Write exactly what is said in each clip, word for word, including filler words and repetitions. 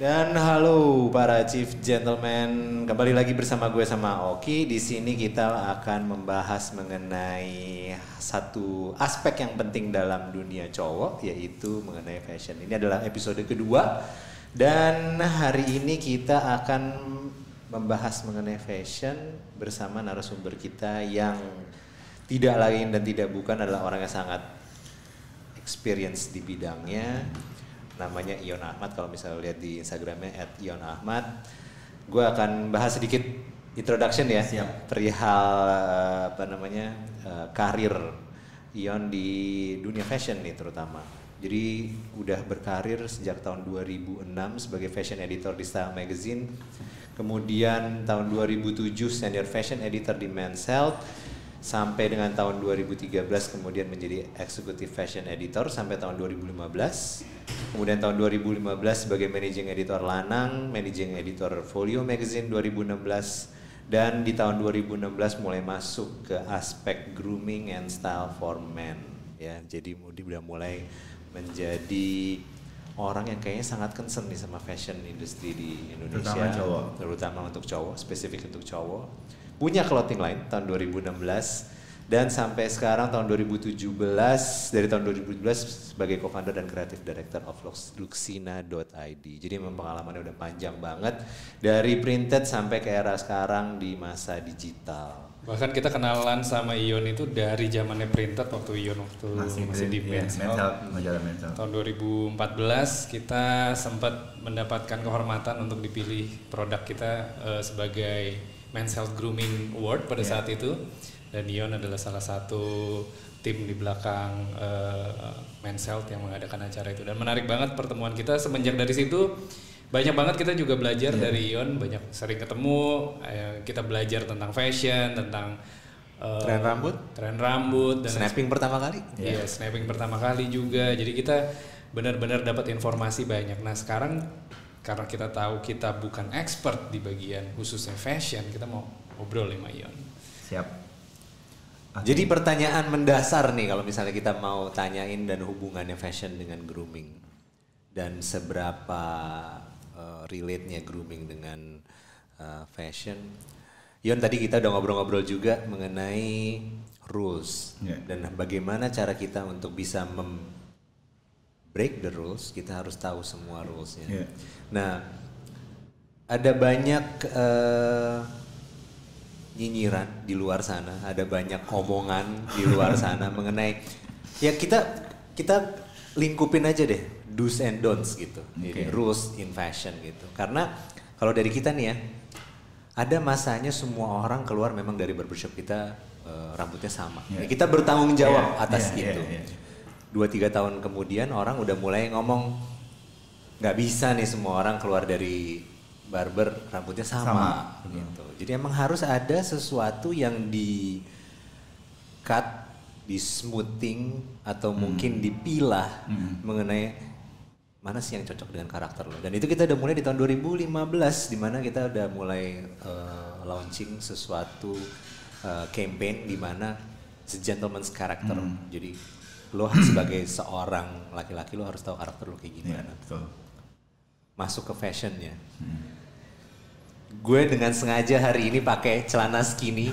Dan halo para chief gentleman, kembali lagi bersama gue sama Oki. Di sini kita akan membahas mengenai satu aspek yang penting dalam dunia cowok, yaitu mengenai fashion. Ini adalah episode kedua dan hari ini kita akan membahas mengenai fashion bersama narasumber kita yang tidak lain dan tidak bukan adalah orang yang sangat experience di bidangnya. Namanya Ion Ahmad, kalau misalnya lihat di Instagramnya at Ion Ahmad. Gue akan bahas sedikit introduction ya. Siap. Perihal apa namanya uh, karir Ion di dunia fashion nih terutama. Jadi udah berkarir sejak tahun dua ribu enam sebagai fashion editor di Style Magazine. Kemudian tahun dua ribu tujuh senior fashion editor di Men's Health. Sampai dengan tahun dua ribu tiga belas kemudian menjadi executive fashion editor sampai tahun dua ribu lima belas. Kemudian tahun dua ribu lima belas sebagai managing editor Lanang, managing editor Folio Magazine dua ribu enam belas, dan di tahun dua ribu enam belas mulai masuk ke aspek grooming and style for men ya. Jadi udah mulai menjadi orang yang kayaknya sangat concern nih sama fashion industry di Indonesia, terutama cowok, terutama untuk cowok, spesifik untuk cowok. Punya clothing line tahun dua ribu enam belas dan sampai sekarang tahun dua ribu tujuh belas, dari tahun dua ribu tujuh belas sebagai co-founder dan creative director of luxina dot i d. Jadi memang pengalamannya udah panjang banget dari printed sampai ke era sekarang di masa digital. Bahkan kita kenalan sama Ion itu dari zamannya printed waktu Ion waktu masih, masih di Men's Health. Tahun dua ribu empat belas kita sempat mendapatkan kehormatan untuk dipilih produk kita uh, sebagai Men's Health Grooming Award pada yeah. saat itu, dan Ion adalah salah satu tim di belakang uh, Men's Health yang mengadakan acara itu. Dan menarik banget pertemuan kita. Semenjak dari situ banyak banget kita juga belajar yeah. dari Ion, banyak sering ketemu, uh, kita belajar tentang fashion, tentang uh, tren rambut, tren rambut, dan snapping pertama kali. Iya, yeah, snapping pertama kali juga. Jadi kita benar-benar dapat informasi banyak. Nah sekarang karena kita tahu kita bukan expert di bagian khususnya fashion, kita mau ngobrol sama Ion. Siap. Okay. Jadi pertanyaan mendasar nih kalau misalnya kita mau tanyain dan hubungannya fashion dengan grooming. Dan seberapa uh, relate-nya grooming dengan uh, fashion. Ion, tadi kita udah ngobrol-ngobrol juga mengenai rules. Yeah. Dan bagaimana cara kita untuk bisa mem break the rules, kita harus tahu semua rulesnya. Yeah. Nah, ada banyak uh, nyinyiran di luar sana, ada banyak omongan di luar sana mengenai, ya kita kita lingkupin aja deh do's and don'ts gitu, okay. Jadi rules in fashion gitu. Karena kalau dari kita nih ya, ada masanya semua orang keluar memang dari barbershop kita uh, rambutnya sama. Yeah. Ya, kita bertanggung jawab yeah. atas yeah, itu. Yeah, yeah. Dua tiga tahun kemudian orang udah mulai ngomong nggak bisa nih semua orang keluar dari barber rambutnya sama, sama. Gitu. Jadi emang harus ada sesuatu yang di cut, di smoothing atau hmm. mungkin dipilah hmm. mengenai mana sih yang cocok dengan karakter lo. Dan itu kita udah mulai di tahun dua ribu lima belas di mana kita udah mulai uh, launching sesuatu uh, campaign di mana the gentleman's character. Hmm. Jadi lo sebagai seorang laki-laki lo harus tahu karakter lo kayak gimana. Yeah, betul. Masuk ke fashionnya. Hmm. Gue dengan sengaja hari ini pakai celana skinny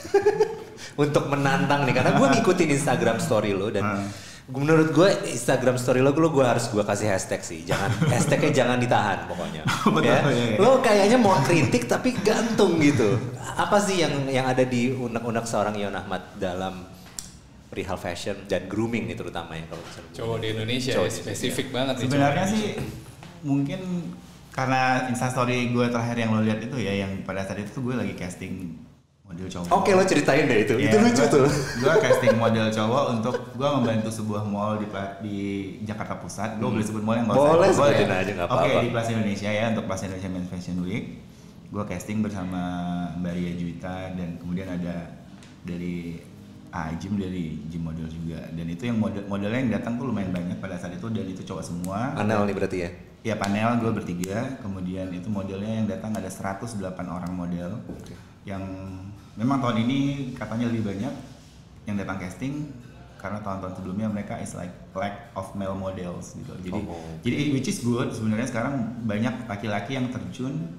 untuk menantang nih, karena gue ngikutin Instagram story lo dan hmm. menurut gue Instagram story lo, lo gue harus gue kasih hashtag sih. Jangan hashtagnya jangan ditahan pokoknya. Betul, ya. Ya, ya. Lo kayaknya mau kritik tapi gantung gitu. Apa sih yang yang ada di unek-unek seorang Ion Ahmad dalam perihal fashion dan grooming nih terutama ya kalau cowok di Indonesia cowok ya, spesifik ya. Banget sebenarnya sih mungkin karena instastory gue terakhir yang lo lihat itu ya, yang pada saat itu tuh gue lagi casting model cowok. Oke, lo ceritain deh itu, ya, itu lucu gua, tuh. Gue casting model cowok untuk gue membantu sebuah mall di di Jakarta Pusat. Gue hmm. boleh sebut mall yang nggak usah. Boleh sebutin aja nggak apa-apa. Oke, di Plaza Indonesia ya, untuk Plaza Indonesia Men's Fashion Week. Gue casting bersama Mbak Ria Juwita dan kemudian ada dari Ajim dari Jim Model juga, dan itu yang model modelnya yang datang tuh lumayan banyak pada saat itu, dan itu cowok semua. Panel nih berarti ya? Iya panel, gue bertiga, kemudian itu modelnya yang datang ada seratus delapan orang model, okay. Yang memang tahun ini katanya lebih banyak yang datang casting karena tahun-tahun sebelumnya mereka is like lack of male models gitu. Jadi oh, okay. jadi which is good sebenarnya sekarang banyak laki-laki yang terjun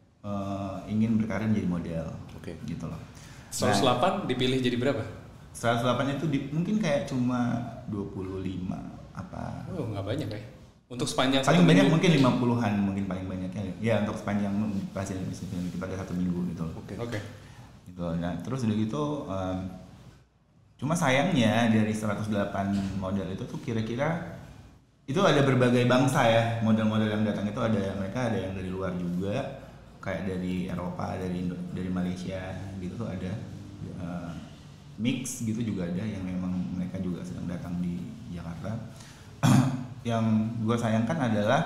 uh, ingin berkarir menjadi model. Oke. Okay. Gitu loh. seratus delapan nah, dipilih jadi berapa? seratus delapan itu di, mungkin kayak cuma dua puluh lima apa. Oh, enggak banyak ya. Untuk sepanjang paling satu banyak minggu? Mungkin lima puluhan mungkin paling banyaknya. Ya untuk sepanjang hasil kita pada satu minggu gitu loh. Oke. Okay. Okay. Gitu. Nah, terus udah gitu um, cuma sayangnya dari seratus delapan model itu tuh kira-kira itu ada berbagai bangsa ya, model-model yang datang itu ada mereka ada yang dari luar juga, kayak dari Eropa, dari Indo, dari Malaysia gitu tuh ada, uh, mix gitu juga ada yang memang mereka juga sedang datang di Jakarta. Yang gue sayangkan adalah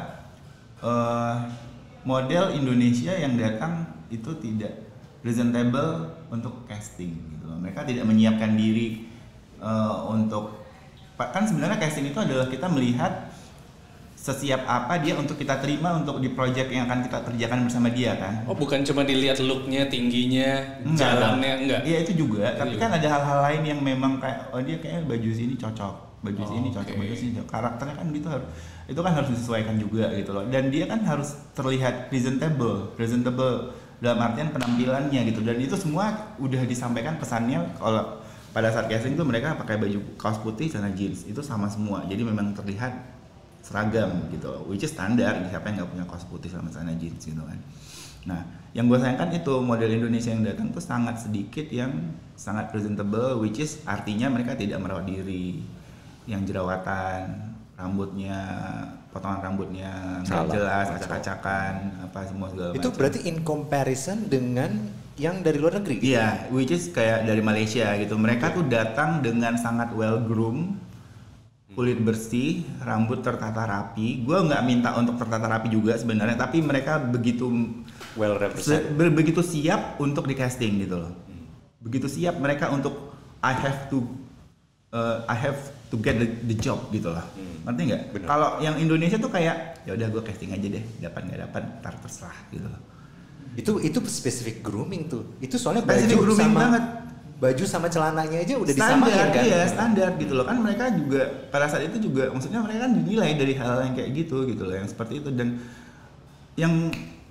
uh, model Indonesia yang datang itu tidak presentable untuk casting gitu loh. Mereka tidak menyiapkan diri uh, untuk kan sebenarnya casting itu adalah kita melihat sesiap apa dia untuk kita terima untuk di project yang akan kita kerjakan bersama dia kan. Oh, bukan cuma dilihat looknya, tingginya, enggak, jalannya enggak. Iya itu juga, tapi kan ada hal-hal lain yang memang kayak oh dia kayaknya baju sini cocok, baju oh, sini cocok, okay. baju sini cocok. Karakternya kan gitu harus itu kan harus disesuaikan juga gitu loh. Dan dia kan harus terlihat presentable, presentable dalam artian penampilannya gitu, dan itu semua udah disampaikan pesannya. Kalau pada saat casting tuh mereka pakai baju kaos putih celana jeans itu sama semua, jadi memang terlihat seragam gitu, which is standar, siapa yang nggak punya kaos putih sama celana jeans gitu kan. Nah yang gue sayangkan itu model Indonesia yang datang tuh sangat sedikit yang sangat presentable, which is artinya mereka tidak merawat diri, yang jerawatan, rambutnya, potongan rambutnya nggak jelas, acak-acakan, apa semua segala macam. Itu berarti in comparison dengan yang dari luar negeri? Iya, yeah, which is kayak dari Malaysia gitu. Mereka tuh datang dengan sangat well groomed, kulit bersih, rambut tertata rapi. Gue nggak minta untuk tertata rapi juga sebenarnya, tapi mereka begitu well represented, be- begitu siap untuk di casting gitu loh. Begitu siap mereka untuk I have to uh, I have to get the, the job gitu lah, hmm. ngerti nggak? Kalau yang Indonesia tuh kayak ya udah gue casting aja deh, dapat nggak dapat ntar terserah gitu loh. Itu itu spesifik grooming tuh, itu soalnya spesifik baju sama banget. Baju sama celananya aja udah standar, disamain kan? Iya standar gitu loh, kan mereka juga pada saat itu juga maksudnya mereka kan dinilai dari hal yang kayak gitu gitu loh, yang seperti itu. Dan yang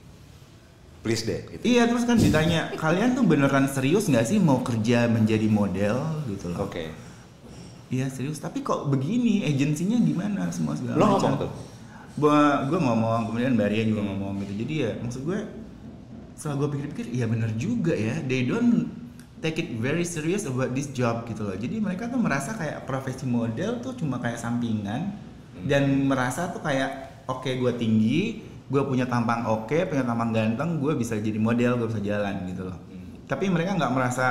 please deh gitu. Iya, terus kan ditanya kalian tuh beneran serius nggak sih mau kerja menjadi model gitu loh. Oke. Okay. Iya serius, tapi kok begini, agensinya gimana semua segala lo macam. Lo ngomong tuh? Gue ngomong, kemudian Baria juga hmm. ngomong gitu. Jadi ya maksud gue setelah gue pikir-pikir, iya bener juga ya, they don't take it very serious about this job gitu loh. Jadi mereka tuh merasa kayak profesi model tuh cuma kayak sampingan, hmm. dan merasa tuh kayak oke okay, gue tinggi, gue punya tampang oke, okay, punya tampang ganteng, gue bisa jadi model, gue bisa jalan gitu loh. Hmm. Tapi mereka nggak merasa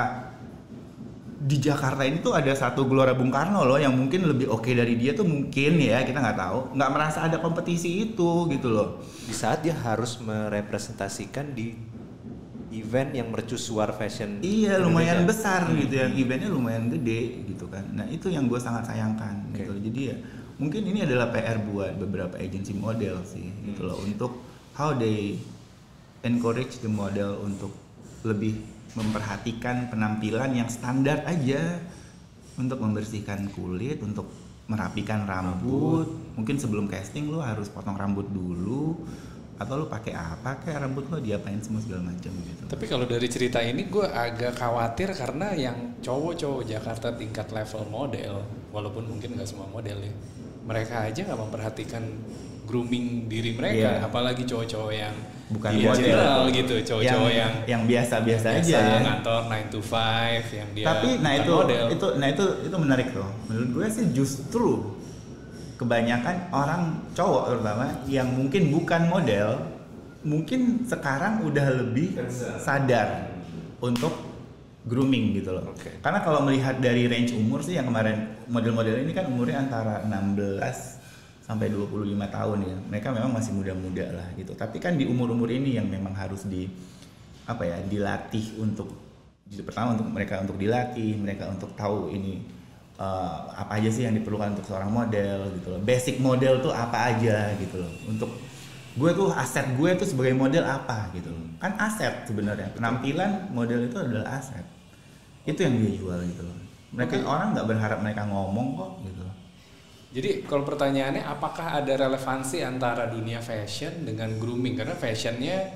di Jakarta ini tuh ada satu Gelora Bung Karno loh yang mungkin lebih oke okay dari dia tuh mungkin ya, kita nggak tahu, nggak merasa ada kompetisi itu gitu loh. Di saat dia harus merepresentasikan di event yang mercusuar fashion. Iya lumayan besar hmm. gitu, yang eventnya lumayan gede gitu kan. Nah itu yang gue sangat sayangkan okay. gitu. Jadi ya mungkin ini adalah P R buat beberapa agensi model sih hmm. gitu loh, untuk how they encourage the model untuk lebih memperhatikan penampilan yang standar aja, untuk membersihkan kulit, untuk merapikan rambut. rambut. Mungkin sebelum casting lo harus potong rambut dulu, atau lo pakai apa kayak rambut lo diapain semua segala macam gitu. Tapi kalau dari cerita ini gue agak khawatir karena yang cowok-cowok Jakarta tingkat level model, walaupun mungkin nggak semua model ya, mereka aja nggak memperhatikan grooming diri mereka, yeah. apalagi cowok-cowok yang bukan model general gitu, cowok-cowok yang yang, yang biasa-biasa aja ya. Ngantor nine to five yang dia tapi nah itu model. itu nah itu itu menarik tuh. Menurut gue sih justru kebanyakan orang cowok terutama yang mungkin bukan model mungkin sekarang udah lebih sadar untuk grooming gitu loh. Okay. Karena kalau melihat dari range umur sih yang kemarin model-model ini kan umurnya antara enam belas sampai dua puluh lima tahun ya. Mereka memang masih muda-muda lah gitu. Tapi kan di umur-umur ini yang memang harus di apa ya, dilatih untuk pertama untuk mereka untuk dilatih, mereka untuk tahu ini uh, apa aja sih yang diperlukan untuk seorang model gitu loh. Basic model tuh apa aja gitu loh. Untuk gue tuh aset gue tuh sebagai model apa gitu loh. Kan aset sebenarnya. Penampilan model itu adalah aset. Itu yang dia jual gitu loh. Mereka okay. Orang nggak berharap mereka ngomong kok gitu. Jadi kalau pertanyaannya apakah ada relevansi antara dunia fashion dengan grooming? Karena fashionnya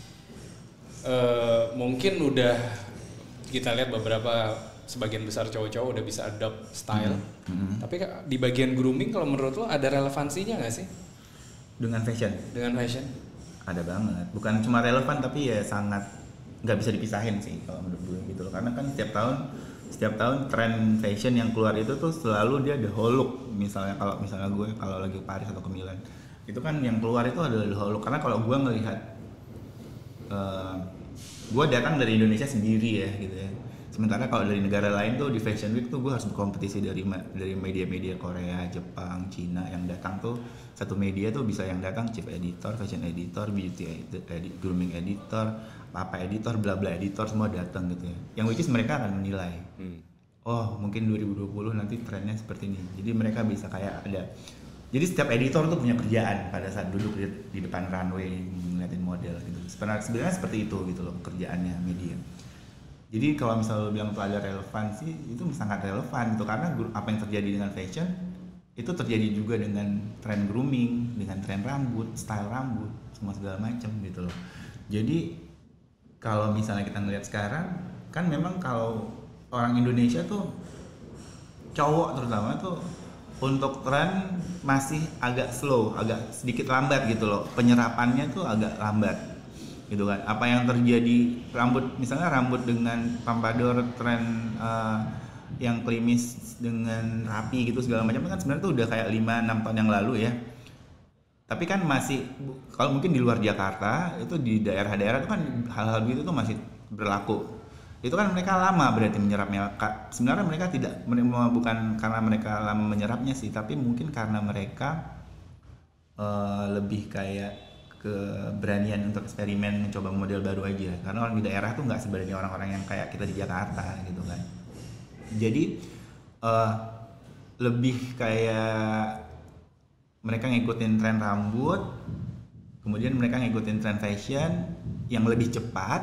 uh, mungkin udah kita lihat beberapa sebagian besar cowok-cowok udah bisa adopt style. Mm-hmm. Tapi di bagian grooming kalau menurut lo ada relevansinya nggak sih? Dengan fashion? Dengan fashion? Ada banget. Bukan cuma relevan tapi ya sangat nggak bisa dipisahin sih kalau menurut gue gitu loh. Karena kan setiap tahun setiap tahun tren fashion yang keluar itu tuh selalu dia the whole look. Misalnya kalau misalnya gue kalau lagi Paris atau ke Milan itu kan yang keluar itu adalah the whole look. Karena kalau gue ngelihat uh, gue datang dari Indonesia sendiri ya gitu ya, sementara kalau dari negara lain tuh di Fashion Week tuh gue harus berkompetisi dari dari media-media Korea, Jepang, Cina. Yang datang tuh satu media tuh bisa yang datang chief editor, fashion editor, beauty editor, grooming editor, apa editor, bla bla editor, semua datang gitu ya. Yang which is mereka akan menilai, hmm. oh mungkin dua ribu dua puluh nanti trennya seperti ini. Jadi mereka bisa kayak ada, jadi setiap editor tuh punya kerjaan pada saat duduk di, di depan runway ngeliatin model gitu. Sebenarnya sebenarnya seperti itu gitu loh kerjaannya media. Jadi kalau misalnya lo bilang tuh ada relevansi, itu sangat relevan gitu karena apa yang terjadi dengan fashion itu terjadi juga dengan tren grooming, dengan tren rambut, style rambut, semua segala macam gitu loh. Jadi kalau misalnya kita ngelihat sekarang, kan memang kalau orang Indonesia tuh cowok terutama tuh untuk tren masih agak slow, agak sedikit lambat gitu loh. Penyerapannya tuh agak lambat gitu kan. Apa yang terjadi rambut, misalnya rambut dengan pompadour tren uh, yang klimis dengan rapi gitu segala macam kan sebenarnya tuh udah kayak lima enam tahun yang lalu ya. Tapi kan masih, kalau mungkin di luar Jakarta itu di daerah-daerah itu kan hal-hal gitu tuh masih berlaku. Itu kan mereka lama berarti menyerapnya. Sebenarnya mereka tidak, bukan karena mereka lama menyerapnya sih, tapi mungkin karena mereka uh, lebih kayak keberanian untuk eksperimen, mencoba model baru aja. Karena orang di daerah tuh nggak seberani orang-orang yang kayak kita di Jakarta gitu kan. Jadi uh, lebih kayak mereka ngikutin tren rambut, kemudian mereka ngikutin tren fashion yang lebih cepat,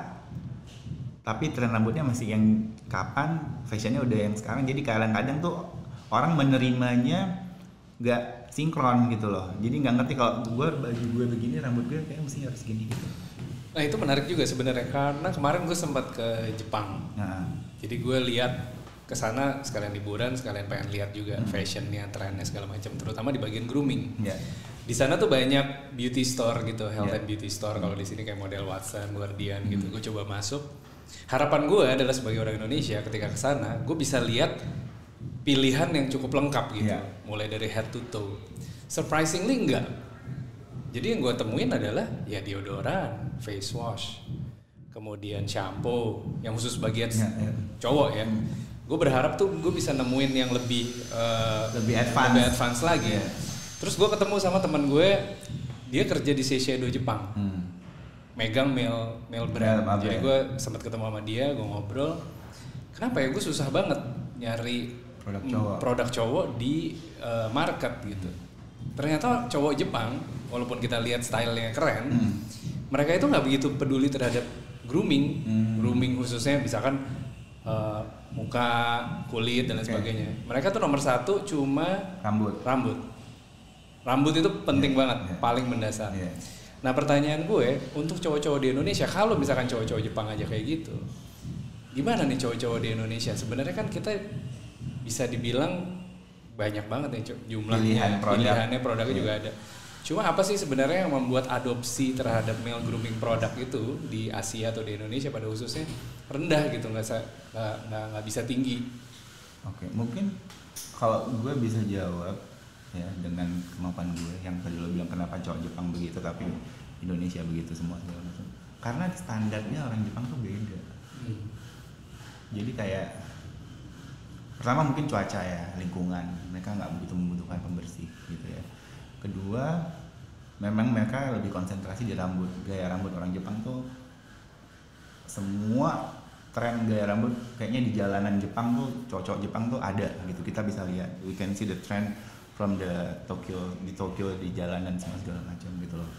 tapi tren rambutnya masih yang kapan, fashionnya udah yang sekarang. Jadi kadang-kadang tuh orang menerimanya nggak sinkron gitu loh. Jadi nggak ngerti kalau gue baju gue begini, rambut gue kayak mesti harus gini gitu. Nah itu menarik juga sebenarnya karena kemarin gue sempat ke Jepang. Nah. Jadi gue lihat ke sana sekalian liburan, sekalian pengen lihat juga hmm. fashionnya, trennya segala macam, terutama di bagian grooming. Yeah. Di sana tuh banyak beauty store gitu, health yeah. and beauty store. Kalau di sini kayak model Watson, Guardian hmm. gitu. Gue coba masuk. Harapan gue adalah sebagai orang Indonesia ketika ke sana, gue bisa lihat pilihan yang cukup lengkap gitu, yeah. mulai dari head to toe. Surprisingly enggak. Jadi yang gue temuin adalah ya deodoran, face wash, kemudian shampoo yang khusus bagian yeah, yeah. cowok ya. Hmm. Gue berharap tuh gue bisa nemuin yang lebih uh, lebih advance, lebih advance lagi. Yeah. Terus gue ketemu sama teman gue, dia kerja di Shiseido Jepang, hmm. megang male male brand. Yeah, jadi gue sempat ketemu sama dia, gue ngobrol. Kenapa ya gue susah banget nyari produk cowok, produk cowok di uh, market gitu. Ternyata cowok Jepang, walaupun kita lihat stylenya keren, hmm. mereka itu nggak begitu peduli terhadap grooming, hmm. grooming khususnya misalkan uh, muka, kulit dan lain okay. sebagainya. Mereka tuh nomor satu cuma rambut. Rambut. Rambut itu penting yeah, banget, yeah. paling mendasar. Yeah. Nah pertanyaan gue untuk cowok-cowok di Indonesia, kalau misalkan cowok-cowok Jepang aja kayak gitu, gimana nih cowok-cowok di Indonesia? Sebenarnya kan kita bisa dibilang banyak banget nih jumlahnya, Pilihan produk. pilihannya produknya yeah. juga ada. Cuma apa sih sebenarnya yang membuat adopsi terhadap male grooming produk itu di Asia atau di Indonesia pada khususnya rendah gitu, nggak nggak nggak bisa tinggi? Oke, mungkin kalau gue bisa jawab ya dengan kemampuan gue yang tadi lo bilang kenapa cowok Jepang begitu tapi Indonesia begitu semua segala macam. Karena standarnya orang Jepang tuh beda. Hmm. Jadi kayak pertama mungkin cuaca ya, lingkungan, mereka nggak begitu membutuhkan pembersih gitu ya. Kedua, memang mereka lebih konsentrasi di rambut. Gaya rambut orang Jepang tuh semua tren gaya rambut kayaknya di jalanan Jepang tuh cowok-cowok Jepang tuh ada gitu. Kita bisa lihat, we can see the trend from the Tokyo, di Tokyo di jalanan semua segala macam gitu loh.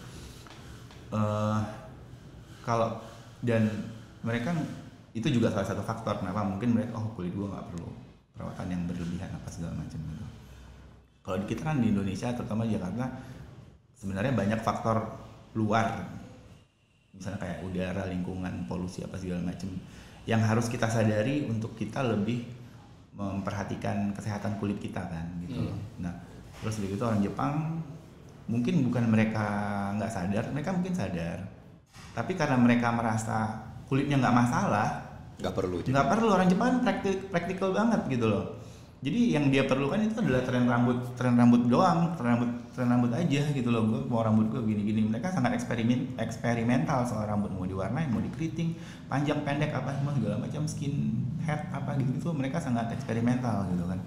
Uh, kalau dan mereka itu juga salah satu faktor kenapa mungkin mereka oh kulit gua nggak perlu perawatan yang berlebihan apa segala macam gitu. Kalau di kita kan di Indonesia terutama di Jakarta sebenarnya banyak faktor luar, misalnya kayak udara, lingkungan, polusi apa segala macam yang harus kita sadari untuk kita lebih memperhatikan kesehatan kulit kita kan gitu loh. Hmm. Nah terus begitu orang Jepang mungkin bukan mereka nggak sadar, mereka mungkin sadar, tapi karena mereka merasa kulitnya nggak masalah, nggak perlu nggak perlu. Orang Jepang praktik praktikal banget gitu loh. Jadi yang dia perlukan itu adalah tren rambut, tren rambut doang, tren rambut, tren rambut aja gitu loh. Gue mau rambut gue gini-gini. Mereka sangat eksperimen, eksperimental soal rambut, mau diwarnain, mau dikeriting, panjang pendek apa semua segala macam, skin head apa gitu-gitu. Mereka sangat eksperimental gitu kan.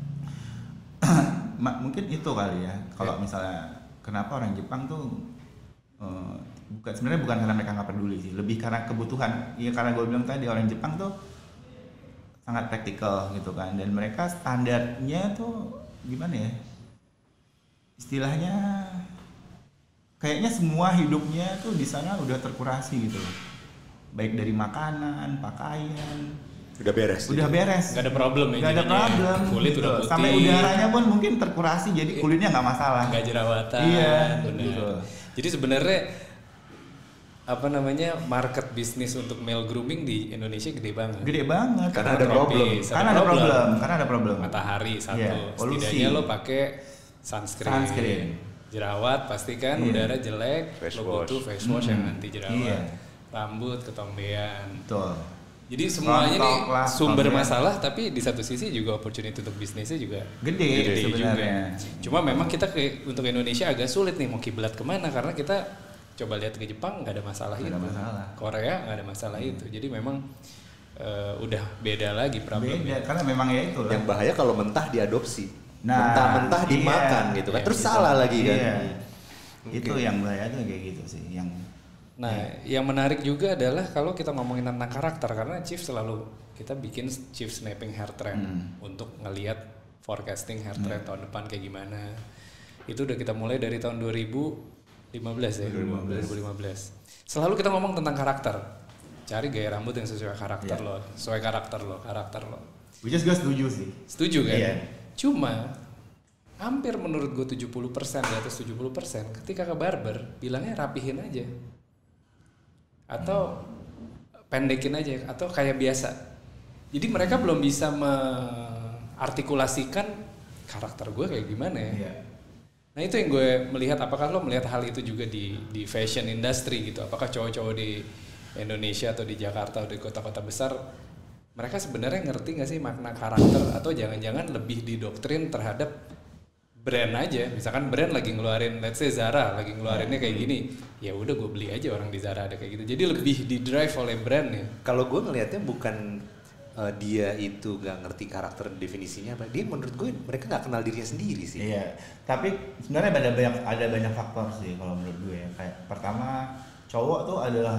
Mungkin itu kali ya. Kalau misalnya kenapa orang Jepang tuh uh, bukan sebenarnya bukan karena mereka nggak peduli sih, lebih karena kebutuhan. Iya karena gue bilang tadi orang Jepang tuh sangat praktikal gitu kan, dan mereka standarnya tuh gimana ya istilahnya, kayaknya semua hidupnya tuh di sana udah terkurasi gitu loh, baik dari makanan, pakaian, udah beres udah gitu. Beres nggak ada problem ya, nggak ada problem kulit gitu. Udah putih, sampai udaranya pun mungkin terkurasi jadi kulitnya nggak masalah, nggak jerawatan. Iya benar gitu. Jadi sebenarnya apa namanya market bisnis untuk male grooming di Indonesia gede banget. Gede banget. Karena ada problem. Karena ada problem. Karena ada problem. Matahari satu. Yeah, setidaknya lo pakai sunscreen. Sunscreen. Jerawat pasti kan yeah. Udara jelek. Face lo butuh face wash hmm. yang anti jerawat. Yeah. Rambut ketombean. Betul. Jadi semuanya nih sumber masalah, tapi di satu sisi juga opportunity untuk bisnisnya juga gede, gede sebenarnya. Juga. Cuma memang kita ke, untuk Indonesia agak sulit nih mau kiblat kemana, karena kita coba lihat ke Jepang nggak ada masalah gak itu, ada masalah. Korea nggak ada masalah hmm. itu, jadi memang uh, udah beda lagi problemnya. Beda, karena memang ya itu. Yang bahaya kalau mentah diadopsi, nah, mentah-mentah iya, dimakan gitu kan, iya, terus salah lagi kan. Iya. Okay. Itu yang bahaya tuh kayak gitu sih. Yang nah, ya. Yang menarik juga adalah kalau kita ngomongin tentang karakter, karena Chief selalu kita bikin Chief Snapping Hair Trend hmm. untuk ngelihat forecasting hair trend hmm. tahun depan kayak gimana. Itu udah kita mulai dari tahun dua ribu lima belas ya, dua ribu lima belas. Selalu kita ngomong tentang karakter. Cari gaya rambut yang sesuai karakter yeah. lo, sesuai karakter lo, karakter lo. Which is gue setuju sih. Setuju kan? Yeah. Cuma hampir menurut gue tujuh puluh persen, di atas tujuh puluh persen ketika ke barber bilangnya rapihin aja. Atau hmm. pendekin aja atau kayak biasa. Jadi mereka belum bisa mengartikulasikan karakter gue kayak gimana ya. Yeah. Nah itu yang gue melihat, apakah lo melihat hal itu juga di di fashion industry gitu? Apakah cowok-cowok di Indonesia atau di Jakarta atau di kota-kota besar mereka sebenarnya ngerti nggak sih makna karakter, atau jangan-jangan lebih didoktrin terhadap brand aja? Misalkan brand lagi ngeluarin, let's say Zara lagi ngeluarinnya kayak gini, ya udah gue beli aja, orang di Zara ada kayak gitu. Jadi lebih di drive oleh brand ya. Kalau gue ngelihatnya bukan Uh, dia itu gak ngerti karakter definisinya apa, dia menurut gue mereka gak kenal dirinya sendiri sih. Iya, tapi sebenarnya ada banyak ada banyak faktor sih kalau menurut gue ya. Kayak pertama, cowok tuh adalah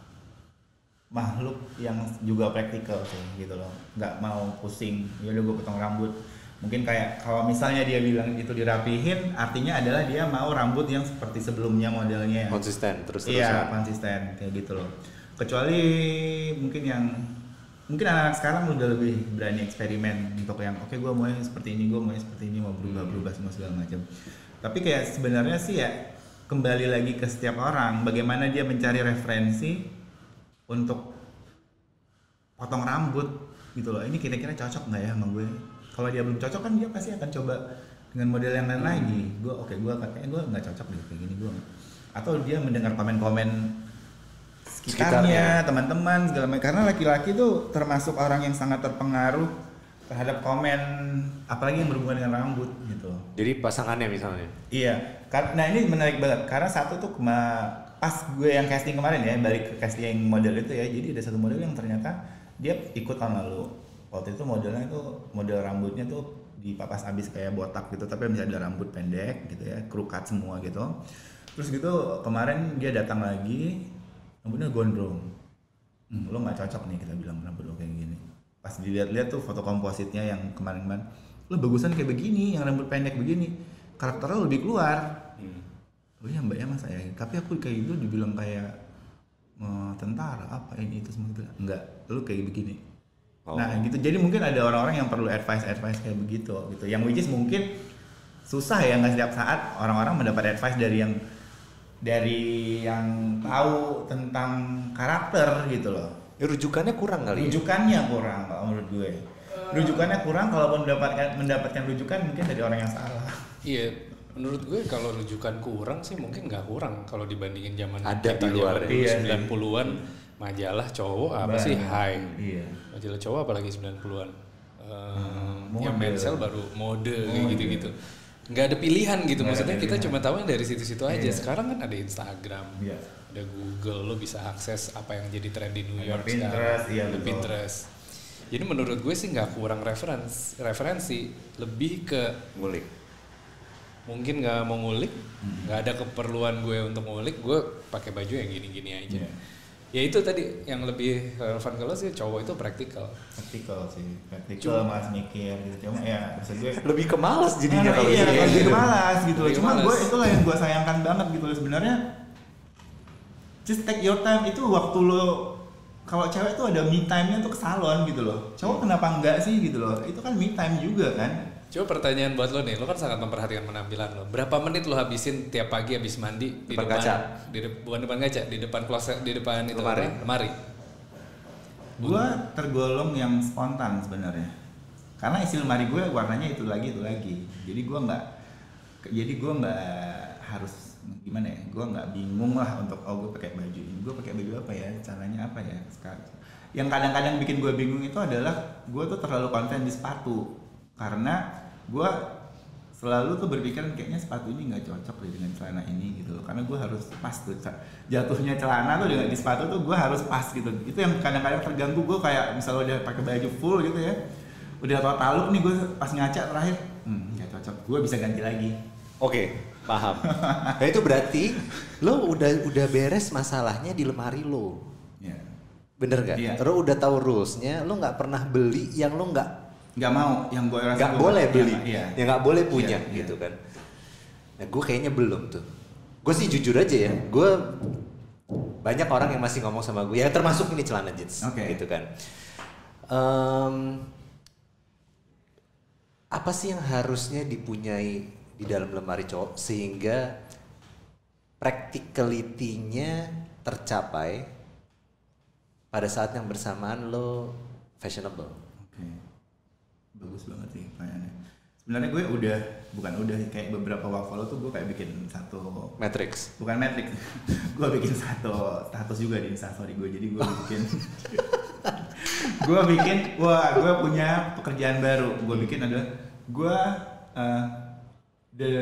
makhluk yang juga praktikal sih gitu loh, nggak mau pusing. Ya udah gue potong rambut. Mungkin kayak kalau misalnya dia bilang itu dirapihin, artinya adalah dia mau rambut yang seperti sebelumnya modelnya. Konsisten terus-terusan. Iya, konsisten kayak gitu loh. Kecuali mungkin yang mungkin anak-anak sekarang udah lebih berani eksperimen untuk yang oke okay, gue mau seperti ini, gue mau seperti ini, mau berubah-berubah semua segala macam. Tapi kayak sebenarnya sih ya kembali lagi ke setiap orang, bagaimana dia mencari referensi untuk potong rambut gitu loh. Ini kira-kira cocok nggak ya sama gue? Kalau dia belum cocok kan dia pasti akan coba dengan model yang lain hmm. lagi. Gue oke okay, gue katanya gue nggak cocok deh kayak gini gue. Atau dia mendengar komen-komen sekitarnya, teman-teman segala macam, karena laki-laki tuh termasuk orang yang sangat terpengaruh terhadap komen, apalagi yang berhubungan dengan rambut gitu. Jadi pasangannya misalnya? Iya, nah ini menarik banget karena satu tuh kema, pas gue yang casting kemarin ya, balik ke casting model itu ya, jadi ada satu model yang ternyata dia ikut tahun lalu. Waktu itu modelnya tuh model rambutnya tuh dipapas abis kayak botak gitu, tapi masih ada rambut pendek gitu ya, crew cut semua gitu. Terus gitu kemarin dia datang lagi, rambutnya gondrong, hmm, lo nggak cocok nih kita bilang rambut lo kayak gini. Pas dilihat-lihat tuh foto kompositnya yang kemarin-kemarin, lo bagusan kayak begini, yang rambut pendek begini, karakternya lebih keluar. Hmm. Oh iya mbak ya mas saya, tapi aku kayak gitu dibilang kayak uh, tentara apa ini itu semua gitu. Enggak, lo kayak begini. Oh. Nah gitu, jadi mungkin ada orang-orang yang perlu advice-advice kayak begitu gitu. Yang which is mungkin susah ya, nggak setiap saat orang-orang mendapat advice dari yang dari yang tahu tentang karakter gitu loh. Ya, rujukannya kurang kali. Rujukannya ya? kurang kalau menurut gue. Rujukannya kurang, kalaupun mendapatkan mendapatkan rujukan mungkin dari orang yang salah. Iya, menurut gue kalau rujukan kurang sih mungkin nggak kurang kalau dibandingin zaman ada kita di luar iya, sembilan puluhan. Majalah cowok apa Bang. sih high iya. Majalah cowok apalagi sembilan puluhan uh, hmm, ya Mensel baru mode oh, kayak gitu-gitu nggak ada pilihan gitu nggak maksudnya kita pilihan. Cuma tahu yang dari situ-situ aja iya. Sekarang kan ada Instagram iya. Ada Google, lo bisa akses apa yang jadi tren di New York Pinterest, sekarang iya, ada Pinterest. Jadi menurut gue sih nggak kurang referensi referensi lebih ke ngulik mungkin nggak mau ngulik nggak hmm. ada keperluan gue untuk ngulik gue pakai baju yang gini-gini aja yeah. Ya itu tadi yang lebih relevan kalau sih cowok itu praktikal. Praktikal sih, praktikal mas mikir gitu. Cuma ya maksud gue lebih ke malas jadinya nah, kalau iya, lebih gitu. ke malas gitu loh. Cuma gue itulah yang gue sayangkan banget gitu loh sebenarnya. Just take your time itu waktu lo kalau cewek tuh ada me time-nya tuh ke salon gitu loh. Cowok hmm. kenapa enggak sih gitu loh? Itu kan me time juga kan. Coba pertanyaan buat lo nih, lo kan sangat memperhatikan penampilan lo. Berapa menit lo habisin tiap pagi habis mandi di depan, depan kaca? Di de, bukan depan kaca, di depan kloset, di depan itu lemari. lemari. Gua tergolong yang spontan sebenarnya. Karena isi lemari gue warnanya itu lagi itu lagi. Jadi gua nggak, jadi gua nggak harus gimana ya? Gua nggak bingung lah untuk oh gue pakai baju ini, gue pakai baju apa ya? Caranya apa ya? Sekarang. Yang kadang-kadang bikin gue bingung itu adalah gue tuh terlalu konsen di sepatu. Karena gue selalu tuh berpikir kayaknya sepatu ini nggak cocok deh dengan celana ini gitu loh, karena gue harus pas tuh jatuhnya celana tuh dengan di sepatu tuh gue harus pas gitu. Itu yang kadang-kadang terganggu gue, kayak misalnya udah pakai baju full gitu ya, udah tau taluk nih gue pas ngaca terakhir hmm nggak cocok, gue bisa ganti lagi. Oke, paham. Nah itu berarti lo udah udah beres masalahnya di lemari lo, ya. Bener gak? Ya. Lo udah tahu rulesnya, lo nggak pernah beli yang lo nggak nggak mau, yang gue rasa nggak boleh beli, iya. yang nggak boleh punya iya, gitu iya. kan. Nah gue kayaknya belum tuh. Gue sih jujur aja ya, gue banyak orang yang masih ngomong sama gue, ya termasuk ini celana jeans, okay. gitu kan. Um, apa sih yang harusnya dipunyai di dalam lemari cowok sehingga practicality-nya tercapai pada saat yang bersamaan lo fashionable? Okay. Bagus banget sih pertanyaannya. Sebenarnya gue udah, bukan udah kayak beberapa waktu lalu tuh gue kayak bikin satu matrix. Bukan matrix. Gue bikin satu status juga di Instastory gue. Jadi gue bikin gue bikin wah gue punya pekerjaan baru. Gue bikin adalah gue uh, the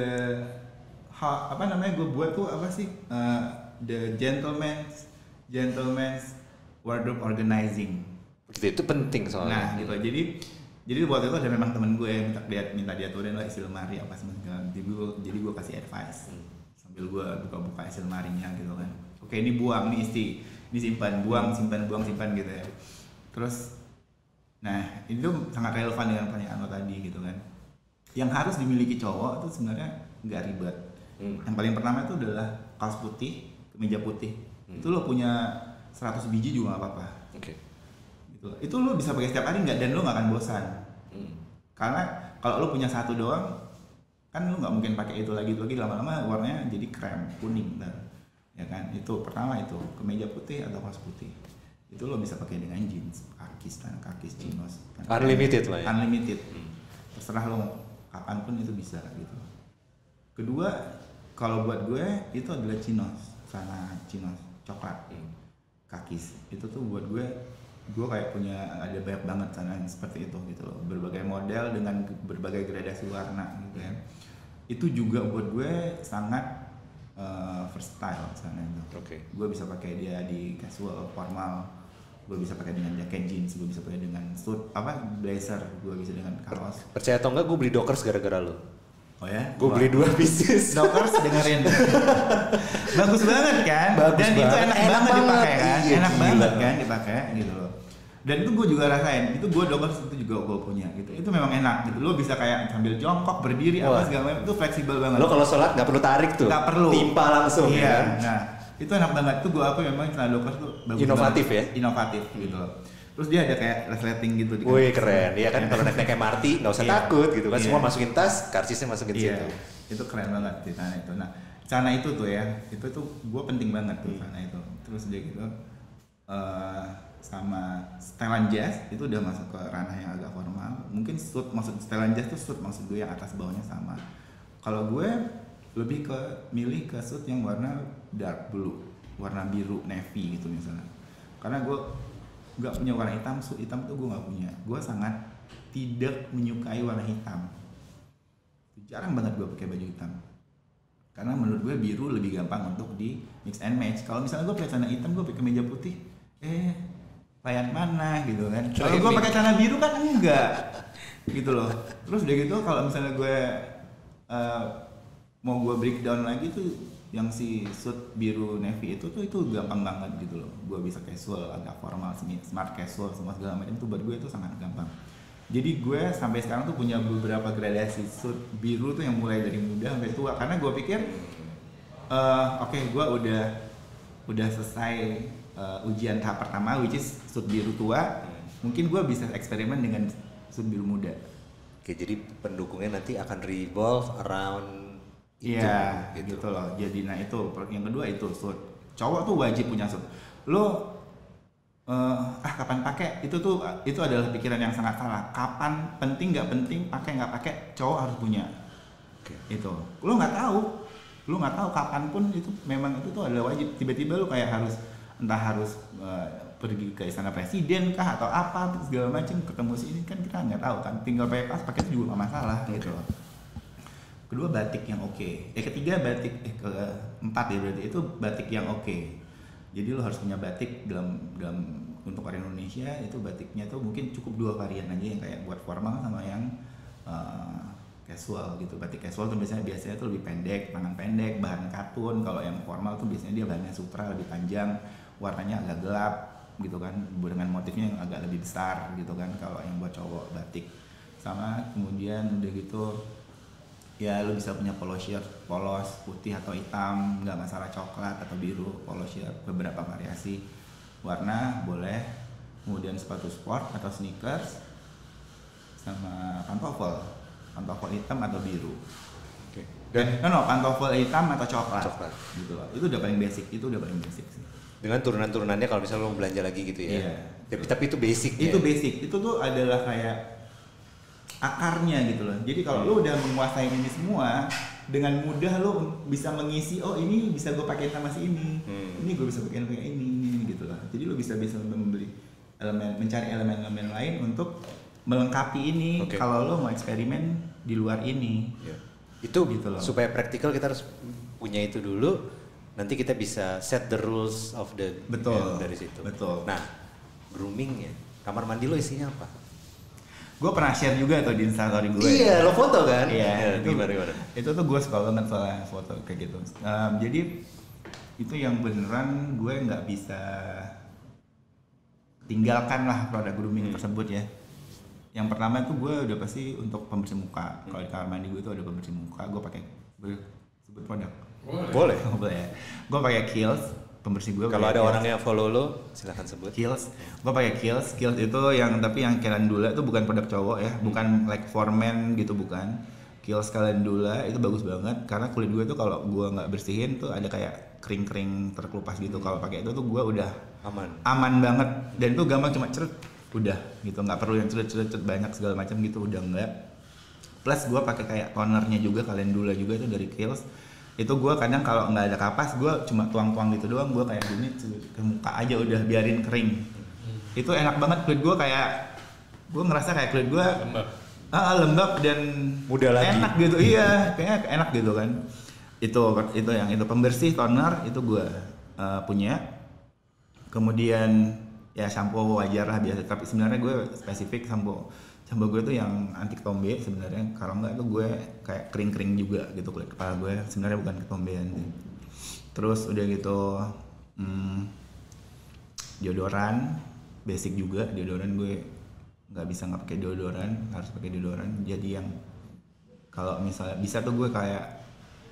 ha, apa namanya gue buat tuh apa sih uh, the gentleman's gentleman's wardrobe organizing. Gitu, itu penting soalnya. Nah gitu, jadi jadi waktu itu ada memang temen gue minta dia minta dia turin lah isi lemari apa semua, jadi gue jadi gue kasih advice hmm. sambil gue buka-buka isi lemarinya gitu kan. Oke ini buang, ini isi, ini simpan, buang, simpan, buang, simpan gitu ya. Terus, nah itu sangat relevan dengan pertanyaan lo tadi gitu kan. Yang harus dimiliki cowok itu sebenarnya nggak ribet. Hmm. Yang paling pertama itu adalah kaos putih, kemeja putih. Hmm. Itu lo punya seratus biji juga nggak apa-apa. Oke. Okay. Gitu. Itu lo bisa pakai setiap hari nggak, dan lo nggak akan bosan. Hmm. Karena kalau lo punya satu doang, kan lo nggak mungkin pakai itu lagi itu lagi lama-lama warnanya jadi krem kuning, dan ya kan. Itu pertama itu kemeja putih atau kaos putih. Itu lo bisa pakai dengan jeans, kakis, tan kakis, chinos. Unlimited lah ya. Unlimited. Hmm. Terserah lo kapanpun itu bisa gitu. Kedua, kalau buat gue itu adalah chinos, celana chinos coklat, hmm. kakis. Itu tuh buat gue, gue kayak punya ada banyak banget celana yang seperti itu gitu loh, berbagai model dengan berbagai gradasi warna gitu ya. Itu juga buat gue sangat uh, versatile celana itu. Oke. Okay. Gue bisa pakai dia di casual, formal. Gue bisa pakai dengan jaket jeans, gue bisa pakai dengan suit apa blazer, gue bisa dengan kaos. Percaya atau enggak, gue beli Dockers gara-gara lo. Oh ya? Gue beli dua pieces. Dockers dengerin. Bagus banget kan? Bagus dan banget. itu enak, enak banget dipakai kan? Iya, enak gila. banget kan dipakai gitu loh. Dan itu gue juga rasain, itu gue Dockers itu juga gue punya gitu. Itu memang enak gitu. Lo bisa kayak sambil jongkok, berdiri, Wah. apa segala macam, itu fleksibel banget. Lo kalau sholat nggak perlu tarik tuh. Nggak perlu. Timpa langsung. Iya. Ya? Nah, itu enak banget. Itu gue apa memang celana Dockers tuh bagus inovatif banget. Ya? Inovatif gitu loh. Terus dia ada kayak resleting gitu. Wih keren, iya kan kalau naik-naik M R T nggak usah yeah. takut gitu kan, yeah. semua masukin tas, karcisnya masukin yeah. situ. Itu keren banget di sana itu. Nah sana itu tuh ya, itu tuh gue penting banget tuh sana itu. Terus dia gitu uh, sama setelan jazz itu udah masuk ke ranah yang agak formal. Mungkin suit maksud setelan jazz tuh suit maksud gue yang atas bawahnya sama. Kalau gue lebih ke milih ke suit yang warna dark blue, warna biru navy gitu misalnya. Karena gue nggak punya warna hitam, suit hitam tuh gue nggak punya. Gue sangat tidak menyukai warna hitam. Jarang banget gue pakai baju hitam. Karena menurut gue biru lebih gampang untuk di mix and match. Kalau misalnya gue pakai celana hitam, gue pakai kemeja putih, eh layak mana gitu kan. Kalau gue pakai celana biru kan enggak, gitu loh. Terus udah gitu kalau misalnya gue uh, mau gue breakdown lagi tuh, yang si suit biru navy itu tuh itu gampang banget gitu loh. Gue bisa casual, agak formal, smart casual, semua segala macam itu buat gue itu sangat gampang. Jadi gue sampai sekarang tuh punya beberapa gradasi suit biru tuh yang mulai dari muda sampai tua. Karena gue pikir, uh, oke okay, gue udah udah selesai uh, ujian tahap pertama, which is suit biru tua. Mungkin gue bisa eksperimen dengan suit biru muda. Oke, jadi pendukungnya nanti akan revolve around itu. Iya, gitu. gitu loh. Jadi nah itu yang kedua itu suit. Cowok tuh wajib punya suit. Lo uh, ah kapan pakai? Itu tuh itu adalah pikiran yang sangat salah. Kapan penting nggak penting, pakai nggak pakai, cowok harus punya. Oke. Itu. Lo nggak tahu. Lo nggak tahu kapan pun itu memang itu tuh adalah wajib. Tiba-tiba lo kayak harus entah harus uh, pergi ke istana presiden kah atau apa segala macam ketemu sini kan kita nggak tahu kan, tinggal pakai pas pakai itu juga nggak masalah gitu loh. Kedua batik yang oke, okay. eh ketiga batik eh keempat ya berarti itu batik yang oke. Okay. Jadi lo harus punya batik dalam dalam untuk orang Indonesia itu batiknya tuh mungkin cukup dua varian aja yang kayak buat formal sama yang uh, casual gitu. Batik casual tuh biasanya biasanya tuh lebih pendek, tangan pendek, bahan katun. Kalau yang formal tuh biasanya dia bahannya sutra lebih panjang, warnanya agak gelap gitu kan, dengan motifnya yang agak lebih besar gitu kan kalau yang buat cowok batik. Sama kemudian udah gitu ya lu bisa punya polo shirt polos putih atau hitam, nggak masalah, coklat atau biru, polo shirt beberapa variasi warna boleh. Kemudian sepatu sport atau sneakers sama pantofel pantofel hitam atau biru. Oke. Dan no, no pantofel hitam atau coklat, coklat gitu loh. Itu udah paling basic, itu udah paling basic sih. Dengan turunan-turunannya kalau misalnya lo belanja lagi gitu ya. Iya. Tapi, tapi itu basic ya. Itu basic. Itu tuh adalah kayak akarnya gitu loh. Jadi kalau hmm. lo udah menguasai ini semua, dengan mudah lo bisa mengisi, oh ini bisa gue pakai sama si ini. Hmm. Ini gue bisa pakai kayak ini, ini gitu lah. Jadi lo bisa bisa membeli elemen, mencari elemen-elemen lain untuk melengkapi ini. Okay. Kalau lo mau eksperimen di luar ini. Yeah. Itu gitu loh. Supaya praktikal kita harus punya itu dulu. Nanti kita bisa set the rules of the betul ya, dari situ. Betul. Nah, groomingnya, kamar mandi lo isinya apa? Gue pernah share juga tuh di Instastory gue. Iya, ya. Lo foto kan? Iya. Ya, itu, gimana gimana? Itu tuh gue suka banget soalnya foto kayak gitu. Um, jadi itu yang beneran gue nggak bisa tinggalkan lah produk grooming hmm. tersebut ya. Yang pertama itu gue udah pasti untuk pembersih muka. Hmm. Kalau di kamar mandi gue tuh ada pembersih muka, gue pakai sebut produk. Boleh. Boleh. Ya. Gue pakai Kiehl's pembersih gue. Kalau ada Kiehl's. Orang yang follow lo, silahkan sebut. Kiehl's. Gue pakai Kiehl's. Kiehl's itu yang tapi yang calendula itu bukan produk cowok ya, bukan like for men gitu bukan. Kiehl's calendula itu bagus banget karena kulit gue tuh kalau gue nggak bersihin tuh ada kayak kering-kering terkelupas gitu. Hmm. Kalau pakai itu tuh gue udah aman. Aman banget dan itu gampang cuma ceret udah gitu, nggak perlu yang ceret-ceret banyak segala macam gitu udah enggak. Plus gue pakai kayak tonernya juga calendula juga itu dari Kiehl's. Itu gue kadang kalau nggak ada kapas gue cuma tuang-tuang gitu doang, gue kayak gini ke muka aja udah biarin kering. Hmm. Itu enak banget kulit gue, kayak gue ngerasa kayak kulit gue lembab, ah, lembab dan mudah lagi. Enak gitu, iya kayak enak gitu kan. Itu itu yang itu pembersih toner itu gue uh, punya. Kemudian ya shampoo wajar lah biasa, tapi sebenarnya gue spesifik shampoo Shampoo gue tuh yang anti ketombe sebenarnya, kalau enggak tuh gue kayak kering-kering juga gitu kulit kepala gue, sebenarnya bukan ketombean. Terus udah gitu hmm, deodoran basic juga, deodoran gue nggak bisa nggak pakai deodoran, harus pakai deodoran. Jadi yang kalau misalnya bisa tuh gue kayak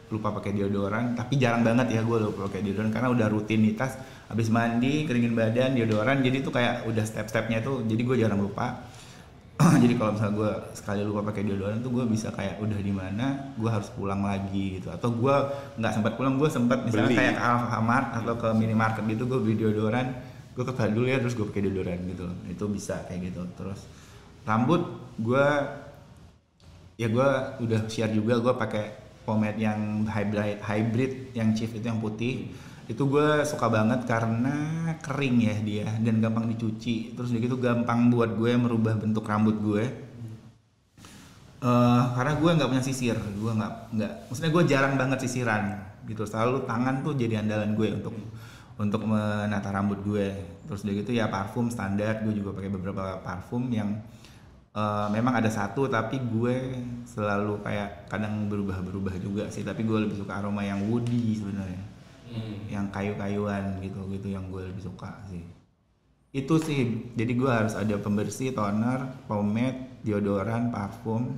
lupa pakai deodoran, tapi jarang banget ya gue lupa pakai deodoran karena udah rutinitas habis mandi keringin badan deodoran, jadi tuh kayak udah step-stepnya tuh, jadi gue jarang lupa. Jadi kalau misalnya gue sekali lupa pakai deodoran tuh gue bisa kayak udah di mana gue harus pulang lagi gitu, atau gue nggak sempat pulang, gue sempat misalnya beli. Kayak ke Alfamart atau ke minimarket gitu gue beli deodoran, gue ke dulu ya terus gue pakai deodoran gitu, itu bisa kayak gitu. Terus rambut gue ya gue udah share juga, gue pakai pomade yang hybrid, hybrid yang Chief itu yang putih, itu gue suka banget karena kering ya dia dan gampang dicuci, terus dia gitu gampang buat gue merubah bentuk rambut gue. Uh, karena gue nggak punya sisir, gue nggak nggak, maksudnya gue jarang banget sisiran gitu, selalu tangan tuh jadi andalan gue untuk untuk menata rambut gue. Terus dia gitu ya parfum standar, gue juga pakai beberapa parfum yang Uh, memang ada satu tapi gue selalu kayak kadang berubah-berubah juga sih, tapi gue lebih suka aroma yang woody sebenarnya, hmm. yang kayu-kayuan gitu gitu yang gue lebih suka sih. Itu sih, jadi gue harus ada pembersih, toner, pomade, deodoran, parfum.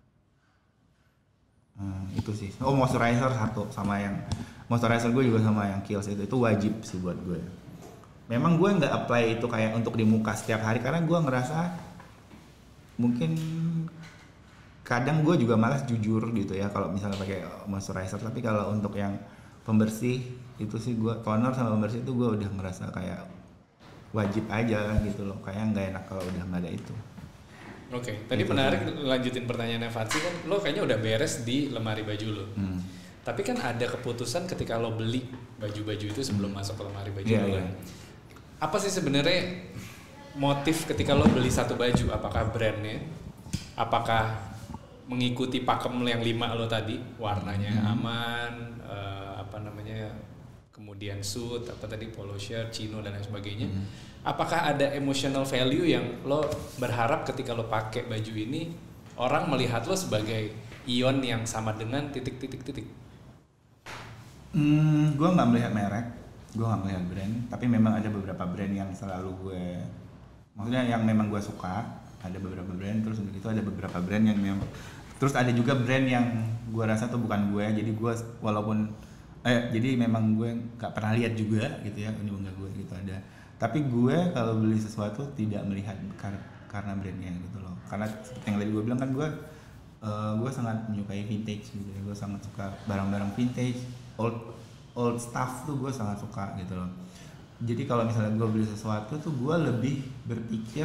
Hmm, itu sih. Oh moisturizer satu, sama yang moisturizer gue juga sama yang Kiehl's itu itu wajib sih buat gue. Memang gue nggak apply itu kayak untuk di muka setiap hari karena gue ngerasa mungkin kadang gue juga malas jujur gitu ya kalau misalnya pakai moisturizer, tapi kalau untuk yang pembersih itu sih gue toner sama pembersih itu gue udah ngerasa kayak wajib aja gitu loh, kayak nggak enak kalau udah nggak ada itu. Oke, okay. Tadi gitu menarik kan. Lanjutin pertanyaannya Fatsi kan, lo kayaknya udah beres di lemari baju lo. Hmm. Tapi kan ada keputusan ketika lo beli baju-baju itu sebelum hmm. masuk ke lemari baju yeah, lo. Yeah. Apa sih sebenarnya motif ketika lo beli satu baju? Apakah brandnya? Apakah mengikuti pakem yang lima lo tadi, warnanya hmm. aman, uh, apa namanya, kemudian suit, apa tadi polo shirt, chino dan lain sebagainya. Hmm. Apakah ada emotional value yang lo berharap ketika lo pakai baju ini orang melihat lo sebagai Ion yang sama dengan titik-titik-titik? Hmm, gue nggak melihat merek, gue nggak melihat brand, tapi memang ada beberapa brand yang selalu gue, maksudnya yang memang gue suka, ada beberapa brand, terus itu ada beberapa brand yang memang, terus ada juga brand yang gue rasa tuh bukan gue, jadi gue walaupun, eh jadi memang gue nggak pernah lihat juga gitu ya, ini enggak gue gitu ada, tapi gue kalau beli sesuatu tidak melihat kar- karena brandnya gitu loh, karena seperti yang tadi gue bilang kan gue, uh, gue sangat menyukai vintage gitu ya, gue sangat suka barang-barang vintage, old old stuff tuh gue sangat suka gitu loh. Jadi kalau misalnya gue beli sesuatu tuh gue lebih berpikir